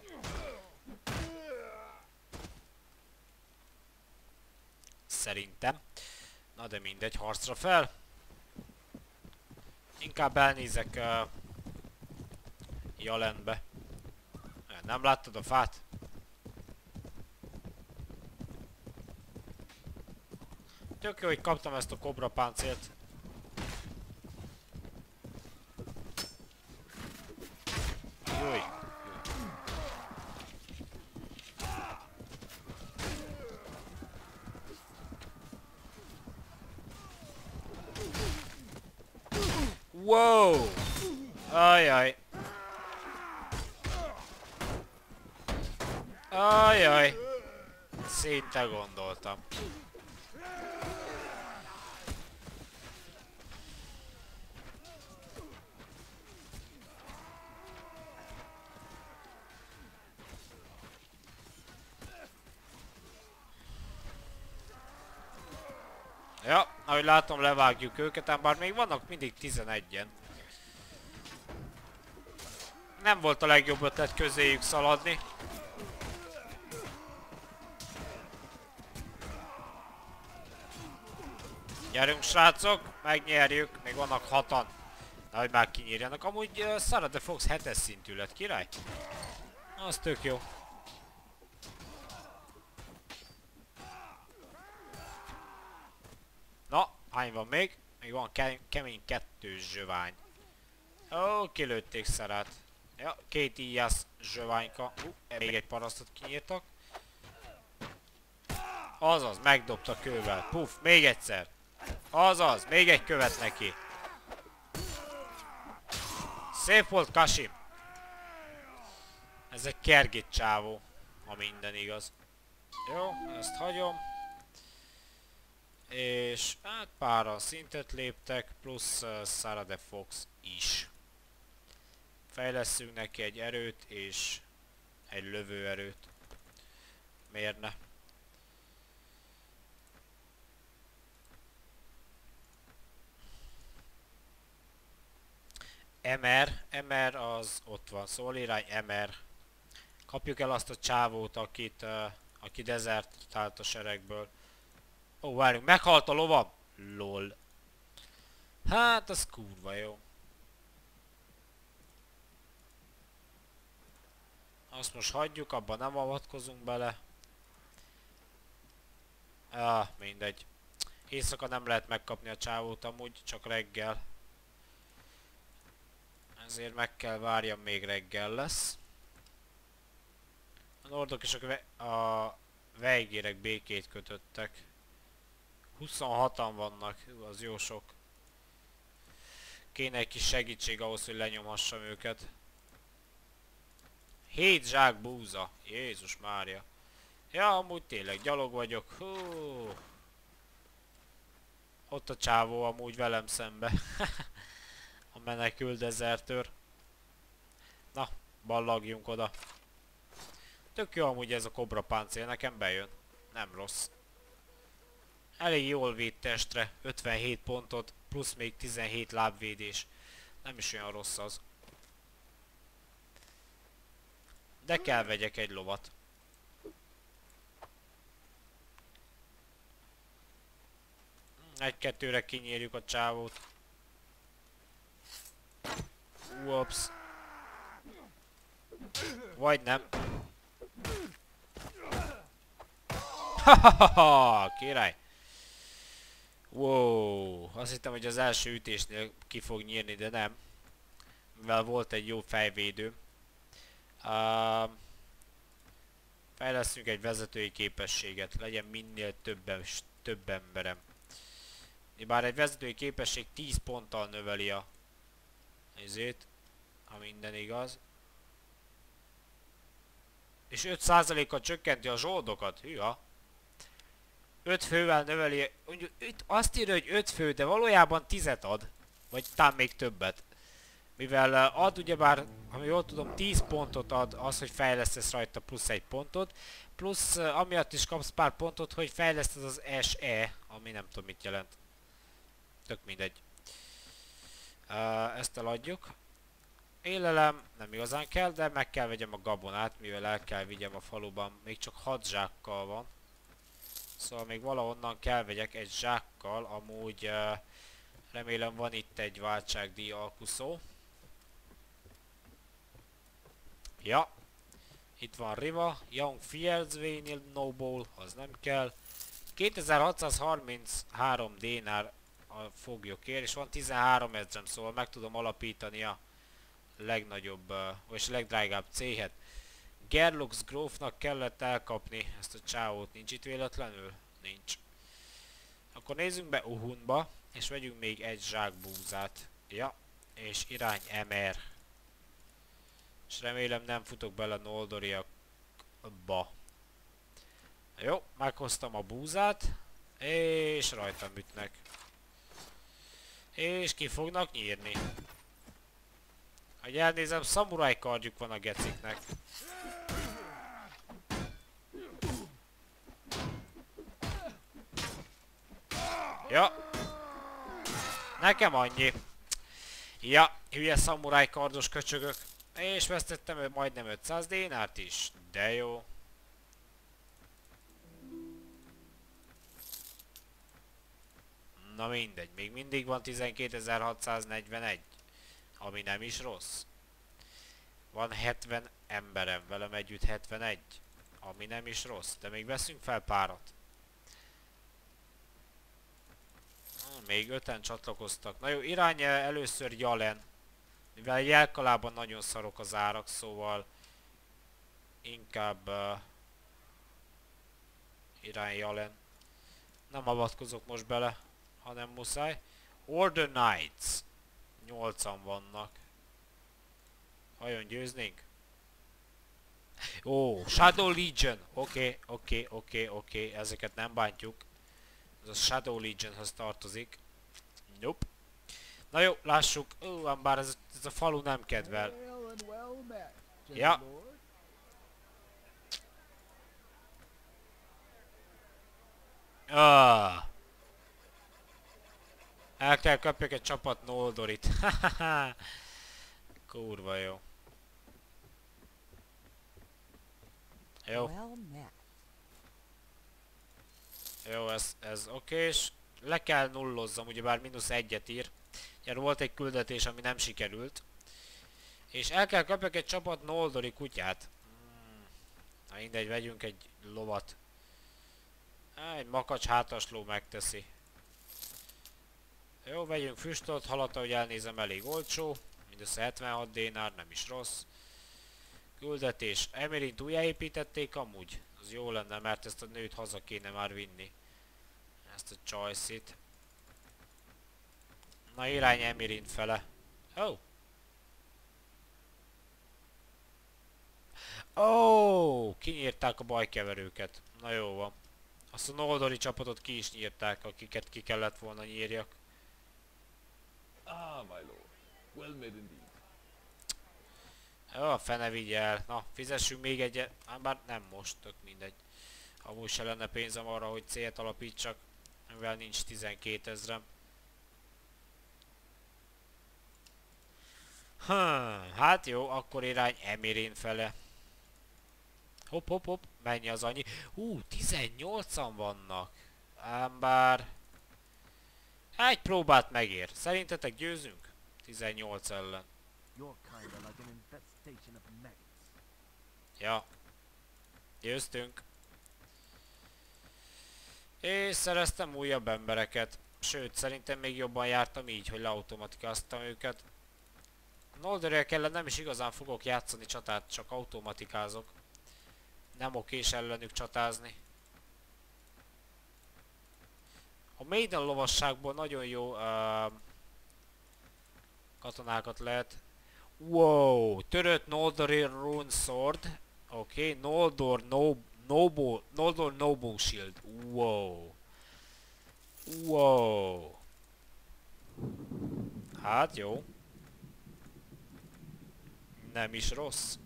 Szerintem. Na de mindegy, harcra fel. Inkább elnézek uh, Jalendbe. Nem láttad a fát? Tök jó, hogy kaptam ezt a kobra páncélt. Júj. Wow! Ajaj. Ajaj. Szinte gondoltam. Ja, ahogy látom, levágjuk őket, ám bár még vannak mindig tizenegyen. Nem volt a legjobb ötlet közéjük szaladni. Gyerünk, srácok, megnyerjük, még vannak hatan. Nehogy már kinyírjanak. Amúgy uh, Sarah the Fox hetes szintű lett, király. Az tök jó. Na, hány van még? Még van ke kemény kettős zsövány. Ó, kilőtték Sarah-t. Ja, két íjász zsöványka. Uh, még egy parasztot kinyírtak. Azaz, megdobta kővel. Puff, még egyszer. Azaz, még egy követ neki. Szép volt, Kasim. Ez egy kergit csávó, ha minden igaz. Jó, ezt hagyom. És hát páran szintet léptek, plusz uh, Sarah the Fox is. Fejlesszünk neki egy erőt és egy lövőerőt. Miért ne? Emer, Emer az ott van, szóval irány Emer. Kapjuk el azt a csávót, akit, uh, aki dezertált a seregből. Ó, várjunk, meghalt a lovam! Lol. Hát, az kurva jó. Azt most hagyjuk, abban nem avatkozunk bele. Ah, mindegy. Éjszaka nem lehet megkapni a csávót amúgy, csak reggel. Ezért meg kell várjam, még reggel lesz. A nordok és a, ve a vejgérek békét kötöttek. huszonhatan vannak, az jó sok. Kéne egy kis segítség ahhoz, hogy lenyomhassam őket. hét zsák búza. Jézus Mária. Ja, amúgy tényleg gyalog vagyok. Hú. Ott a csávó amúgy velem szembe. A menekült dezertőr. Na, ballagjunk oda. Tök jó amúgy ez a kobra páncél, nekem bejön. Nem rossz. Elég jól véd testre, ötvenhét pontot, plusz még tizenhét lábvédés. Nem is olyan rossz az. De kell vegyek egy lovat. Egy-kettőre kinyírjuk a csávót. Ups. Vagy nem. Hahaha, király. Wow, azt hittem, hogy az első ütésnél ki fog nyírni, de nem. Mivel volt egy jó fejvédő. Uh, fejlesztünk egy vezetői képességet, legyen minél több, több emberem. Bár egy vezetői képesség tíz ponttal növeli a izét, ha minden igaz. És öt százalékkal csökkenti a zsoldokat, hűha. öt fővel növeli, mondjuk itt azt írja, hogy öt fő, de valójában tízet ad. Vagy talán még többet. Mivel ad ugyebár, ha jól tudom, tíz pontot ad az, hogy fejlesztesz rajta plusz egy pontot. Plusz amiatt is kapsz pár pontot, hogy fejleszted az es e, ami nem tudom mit jelent. Tök mindegy. Uh, ezt eladjuk. Élelem nem igazán kell, de meg kell vegyem a gabonát, mivel el kell vigyem a faluban. Még csak hat zsákkal van. Szóval még valahonnan kell vegyek egy zsákkal, amúgy uh, remélem van itt egy váltságdíj alkuszó. Ja. Itt van Riva, Young Fierdsvényi Noble, az nem kell. kétezer-hatszázharminchárom dénár a foglyokért, és van tizenhárom ezrem, szóval meg tudom alapítani a legnagyobb, uh, vagy legdrágább céhet. Gerlux grófnak kellett elkapni ezt a csávót, nincs itt véletlenül? Nincs. Akkor nézzünk be Uhunba, és vegyünk még egy zsák búzát. Ja, és irány Emer. És remélem nem futok bele Noldoriakba. Jó, meghoztam a búzát, és rajtam ütnek. És ki fognak nyírni. Hogy elnézem, szamuráj kardjuk van a geciknek. Ja. Nekem annyi. Ja, hülye szamuráj kardos köcsögök. És vesztettem majdnem ötszáz dénárt is. De jó. Na mindegy, még mindig van tizenkétezer-hatszáznegyvenegy. Ami nem is rossz. Van hetven emberem, velem együtt hetvenegy. Ami nem is rossz, de még veszünk fel párat. Még öten csatlakoztak. Na jó, irány először Jalen. Mivel Jelkalában nagyon szarok az árak, szóval inkább uh, irány Jalen. Nem avatkozok most bele, hanem muszáj. Order Knights. nyolcan vannak. Vajon győznénk? Ó, Shadow Legion. Oké, oké, oké, oké. Ezeket nem bántjuk. Ez a Shadow Legionhoz tartozik. Nope. Na jó, lássuk. Ó, bár ez, ez a falu nem kedvel. Ja. Ah. El kell kapjak egy csapat Noldorit. Kurva jó. Jó. Jó, ez, ez okés. Le kell nullozzam, ugyebár mínusz egyet ír. Ugye volt egy küldetés, ami nem sikerült. És el kell kapjak egy csapat Noldori kutyát. Na mindegy, vegyünk egy lovat. Á, egy makacs hátasló megteszi. Jó, vegyünk füstölt halat, ahogy elnézem, elég olcsó. Mindössze hetvenhat dénár, nem is rossz. Küldetés. Emirint újjáépítették amúgy. Az jó lenne, mert ezt a nőt haza kéne már vinni. Ezt a csajszit. Na irány Emirint fele. Oh. Ó, oh, kinyírták a bajkeverőket. Na jó van. Azt a Noldori csapatot ki is nyírták, akiket ki kellett volna nyírjak. Ah, my lord. Well made indeed. Jó, a fene vigye el. Na, fizessünk még egyet. Hát bár nem most, tök mindegy. Amúgy se lenne pénzem arra, hogy célt alapítsak, mivel nincs tizenkétezrem. Hm, hát jó, akkor irány Emirin fele. Hopp, hopp, hopp, mennyi az annyi? Hú, tizennyolcan vannak. Ám bár... Egy próbát megér. Szerintetek győzünk? tizennyolc ellen. Ja. Győztünk. És szereztem újabb embereket. Sőt, szerintem még jobban jártam így, hogy leautomatikáztam őket. Noldorral ellen nem is igazán fogok játszani csatát, csak automatikázok. Nem okés ellenük csatázni. A Maiden lovasságból nagyon jó uh, katonákat lehet. Wow, törött Noldori Rune Sword. Oké, okay. Noldor no, Noble, Noldor Noble Shield. Wow. Wow. Hát jó. Nem is rossz.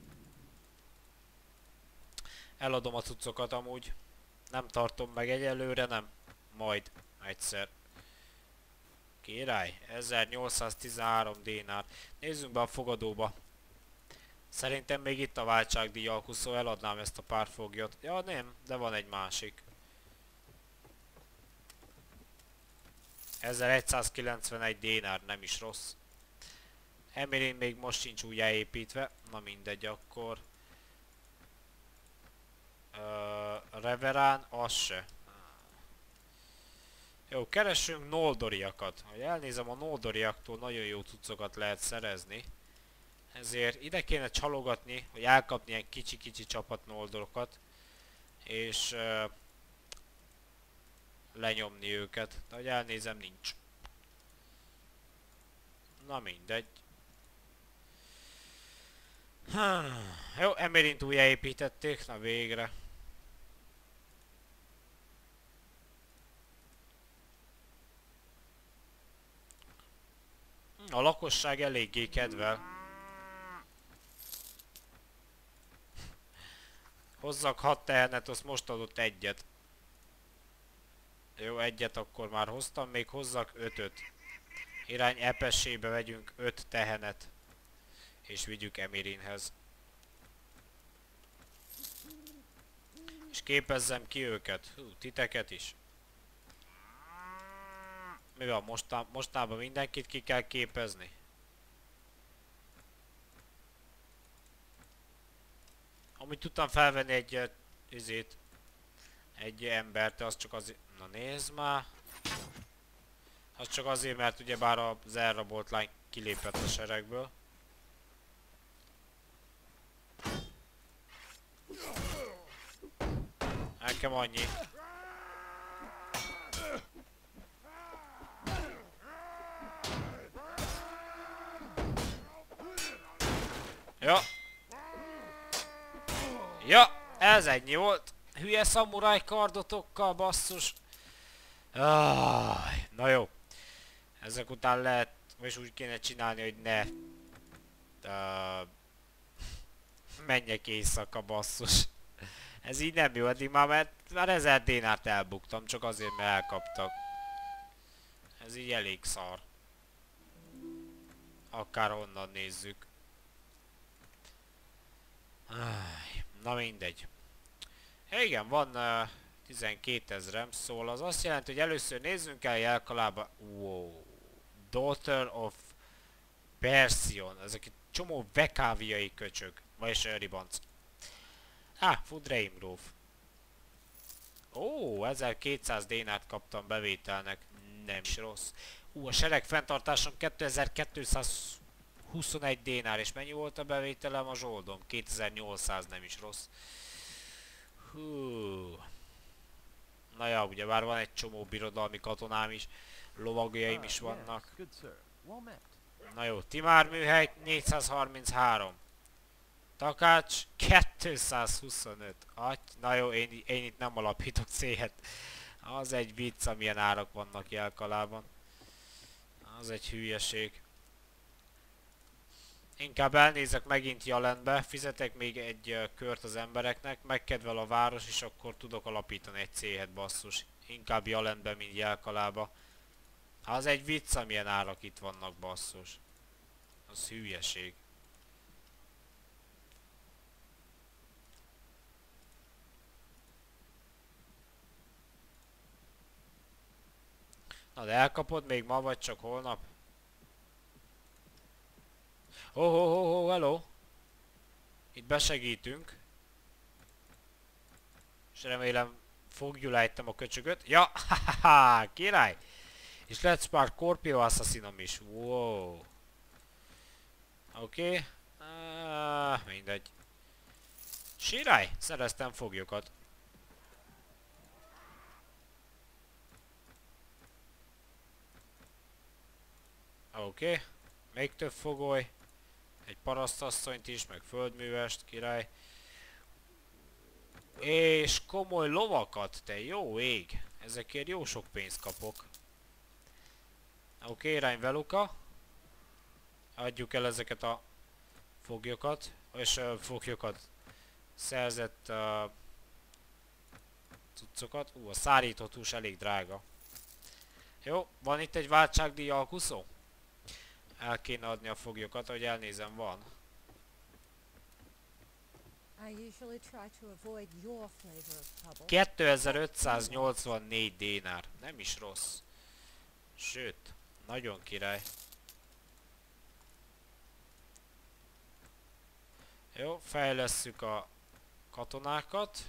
Eladom a cuccokat amúgy. Nem tartom meg egyelőre, nem. Majd. Egyszer. Király. ezernyolcszáztizenhárom dénár. Nézzünk be a fogadóba. Szerintem még itt a váltságdíj alkuszó, eladnám ezt a pár foglyot. Ja nem, de van egy másik. ezeregyszázkilencvenegy dénár, nem is rossz. Emirin még most sincs újjáépítve. Na mindegy, akkor. Uh, Reverán, az se. Jó, keressünk Noldoriakat. Ha elnézem, a Noldoriaktól nagyon jó cuccokat lehet szerezni. Ezért ide kéne csalogatni, hogy elkapni ilyen kicsi-kicsi csapat Noldorokat. És uh, lenyomni őket. De hogy elnézem, nincs. Na mindegy. Hmm. Jó, Emirint újjáépítették, na végre. A lakosság eléggé kedvel. Hozzak hat tehenet, azt most adott egyet. Jó, egyet akkor már hoztam, még hozzak ötöt. Irány Epessébe vegyünk öt tehenet. És vigyük Emirinhez. És képezzem ki őket. Hú, titeket is. Mi van, mostá mostában mindenkit ki kell képezni? Amúgy tudtam felvenni egy uh, izét, egy embert, de az csak azért... Na nézd már! Az csak azért, mert ugyebár az elrabolt lány kilépett a seregből. Nekem annyi. Ja. Ja, ez ennyi volt. Hülye szamuráj kardotokkal, basszus. Ah, na jó. Ezek után lehet, és úgy kéne csinálni, hogy ne uh, menjek éjszaka, basszus. Ez így nem jó, eddig már, mert már ezer dénárt elbuktam, csak azért, mert elkaptak. Ez így elég szar. Akárhonnan nézzük. Na mindegy. Ja, igen, van uh, tizenkétezrem, szóval az azt jelenti, hogy először nézzünk el jelkalába. Wow. Daughter of Persion. Ezek egy csomó vekáviai köcsög. Vagyis uh, ribanc. Á, ah, Food Raingrove. Ó, ezerkétszáz dénárt kaptam bevételnek. Nem is rossz. Ú, a sereg fenntartásom kétezer-kétszázhuszonegy dénár, és mennyi volt a bevételem a zsoldom? kétezer-nyolcszáz, nem is rossz. Hú. Na ja, ugye bár van egy csomó birodalmi katonám is, lovagjaim is vannak. Na jó, Timár műhely négyszázharminchárom. Takács kétszázhuszonöt. Aty, na jó, én, én itt nem alapítok céget. Az egy vicc, amilyen árak vannak Jelkalában. Az egy hülyeség. Inkább elnézek megint Jalenbe, fizetek még egy uh, kört az embereknek, megkedvel a város, és akkor tudok alapítani egy céget, basszus. Inkább Jalenbe, mint Jelkalába. Az egy vicc, amilyen árak itt vannak, basszus. Az hülyeség. Na de elkapod még ma, vagy csak holnap? Oh, oh, oh, oh, hello! Itt besegítünk. És remélem fogjulejtem a köcsögöt. Ja, hahaha, király! És let's part Scorpio Assassinom is. Wow. Oké. Okay. Ah, mindegy. Sirály! Szereztem foglyokat. Oké. Okay. Még több fogoly. Egy parasztasszonyt is, meg földművest, király. És komoly lovakat, te jó ég. Ezekért jó sok pénzt kapok. Oké, okay, irány Veluka. Adjuk el ezeket a foglyokat. És uh, foglyokat. Szerzett uh, cuccokat. Ú, uh, a szárított hús elég drága. Jó, van itt egy váltságdíj alkuszó? El kéne adni a foglyokat, ahogy elnézem, van. kétezer-ötszáznyolcvannégy dénár. Nem is rossz. Sőt, nagyon király. Jó, fejlesszük a katonákat.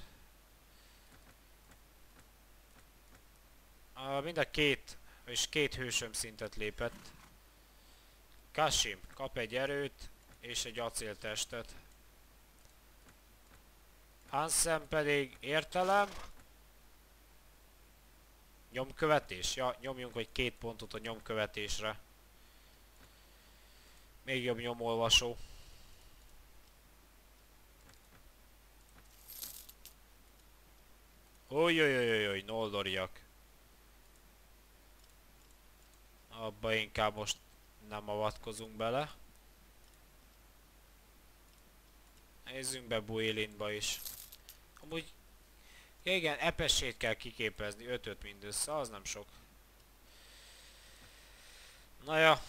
Uh, mind a két, és két hősöm szintet lépett. Kasim kap egy erőt és egy acéltestet. Hansen pedig értelem. Nyomkövetés? Ja, nyomjunk egy két pontot a nyomkövetésre. Még jobb nyomolvasó. Ojjjjjjjjjj, noldoriak. Abba inkább most nem avatkozunk bele. Nézzünk be Builinba is. Amúgy... Ja igen, epessét kell kiképezni, ötöt mindössze, az nem sok. Na ja.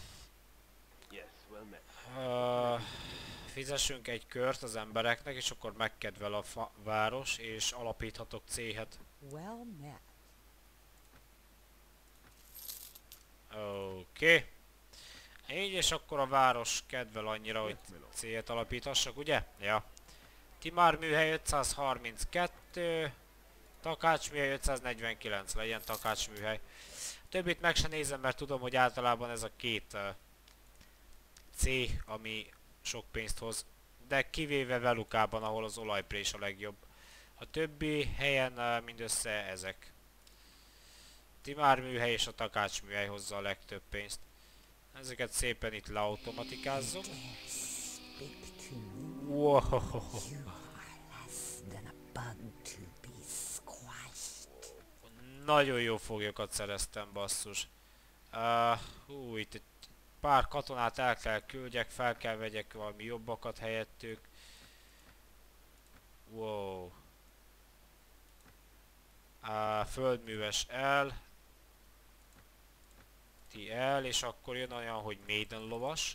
Uh, fizessünk egy kört az embereknek, és akkor megkedvel a város, és alapíthatok céhet. Oké. Okay. Így, és akkor a város kedvel annyira, hogy céget alapíthassak, ugye? Ja. Timár műhely ötszázharminckettő, Takács műhely ötszáznegyvenkilenc, legyen Takács műhely. Többit meg se nézem, mert tudom, hogy általában ez a két uh, C, ami sok pénzt hoz. De kivéve Velukában, ahol az olajprés a legjobb. A többi helyen uh, mindössze ezek. Timár műhely és a Takács műhely hozza a legtöbb pénzt. Ezeket szépen itt leautomatikázzuk. Wow. Nagyon jó foglyokat szereztem, basszus. Uh, hú, itt egy pár katonát el kell küldjek, fel kell vegyek valami jobbakat helyettük. Wow. Uh, földműves el. Ti el, és akkor jön olyan, hogy Maiden lovas.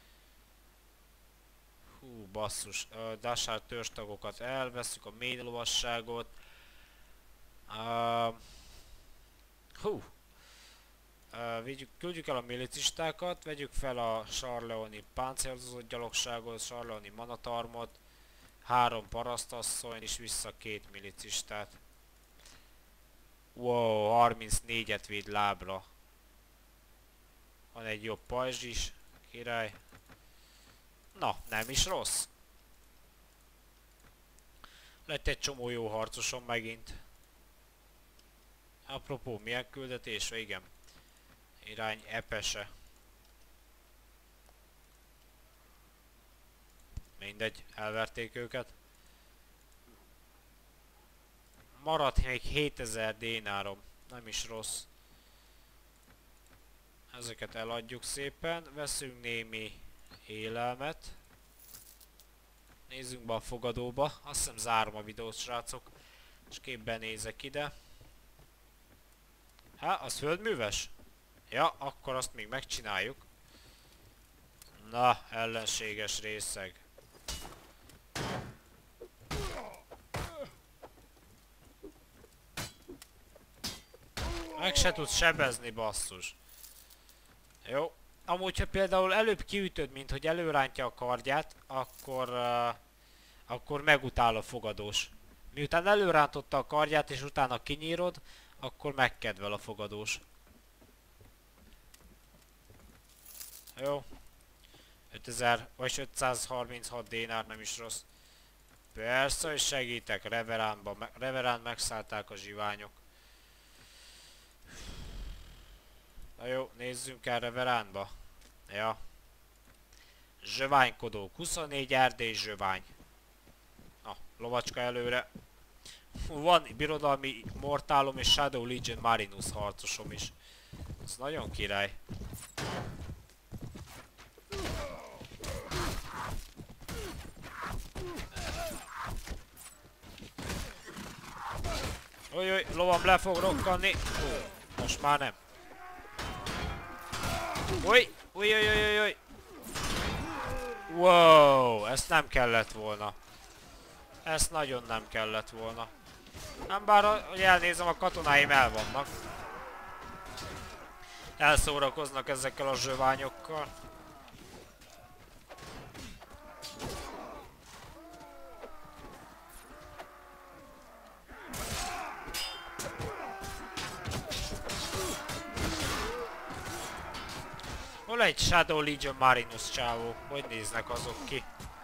Hú, basszus. Uh, Dashar törstagokat elveszük, a Maiden lovasságot. Uh, hú. Uh, vigyük, küldjük el a milicistákat, vegyük fel a Sarleoni páncélozott gyalogságot, Sarleoni manatarmot. Három parasztasszony és vissza két milicistát. Wow, harmincnégyet véd lábra. Van egy jobb pajzs is, király. Na, nem is rossz. Lett egy csomó jó harcosom megint. Apropó, milyen küldetésre? Igen. Irány Epese. Mindegy, elverték őket. Maradt még hétezer dénárom. Nem is rossz. Ezeket eladjuk szépen. Veszünk némi élelmet. Nézzünk be a fogadóba. Azt hiszem zárom a videót, srácok. És képben nézek ide. Hát, az földműves? Ja, akkor azt még megcsináljuk. Na, ellenséges részeg. Meg se tudsz sebezni, basszus. Jó. Amúgy, ha például előbb kiütöd, mint hogy előrántja a kardját, akkor, uh, akkor megutál a fogadós. Miután előrántotta a kardját és utána kinyírod, akkor megkedvel a fogadós. Jó. ötezer vagy ötszázharminchat dénár, nem is rossz. Persze, hogy segítek. Reveránba, me Reverán megszállták a zsiványok. Na jó, nézzünk el Reveránba. Ja. Zsöványkodók. huszonnégy erdély zsövány. Na, lovacska előre. Van birodalmi mortálom és Shadow Legion Marinus harcosom is. Ez nagyon király. Ojjoj, lovam le fog rokkanni. Ó, most már nem. Oj, ojjojjojjoj. Wow, ezt nem kellett volna. Ezt nagyon nem kellett volna. Nem bár, hogy elnézem, a katonáim el vannak. Elszórakoznak ezekkel a zsöványokkal. Hol egy Shadow Legion Marinus csávó? Hogy néznek azok ki?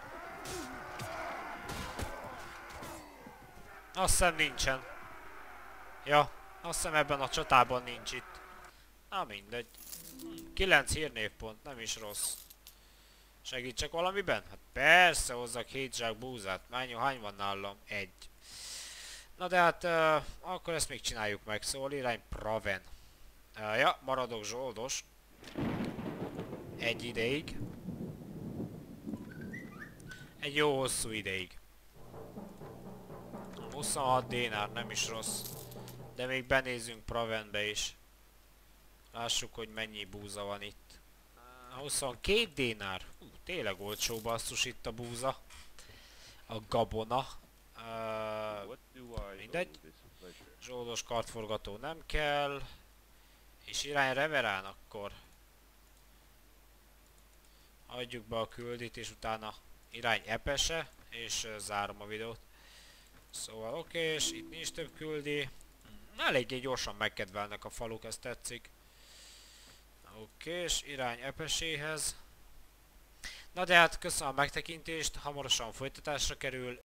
Azt hiszem nincsen. Ja, azt hiszem ebben a csatában nincs itt. Na mindegy. kilenc hírnévpont, nem is rossz. Segítsek valamiben? Hát persze, hozzak hét zsák búzát. Mányi, hány van nálam? Egy. Na de hát, uh, akkor ezt még csináljuk meg. Szóval irány Praven. Uh, ja, maradok zsoldos. Egy ideig. Egy jó hosszú ideig. huszonhat dénár, nem is rossz. De még benézzünk Pravenbe is. Lássuk, hogy mennyi búza van itt. huszonkét dénár. Hú, tényleg olcsó basszus itt a búza. A gabona. Uh, mindegy. Zsoldos kartforgató nem kell. És irány Reverán akkor. Adjuk be a küldit és utána irány Epese. És uh, zárom a videót. Szóval oké, okay, és itt nincs több küldi. Eléggé gyorsan megkedvelnek a faluk, ez tetszik. Oké, okay, és irány Epeséhez. Na de hát köszönöm a megtekintést, hamarosan folytatásra kerül.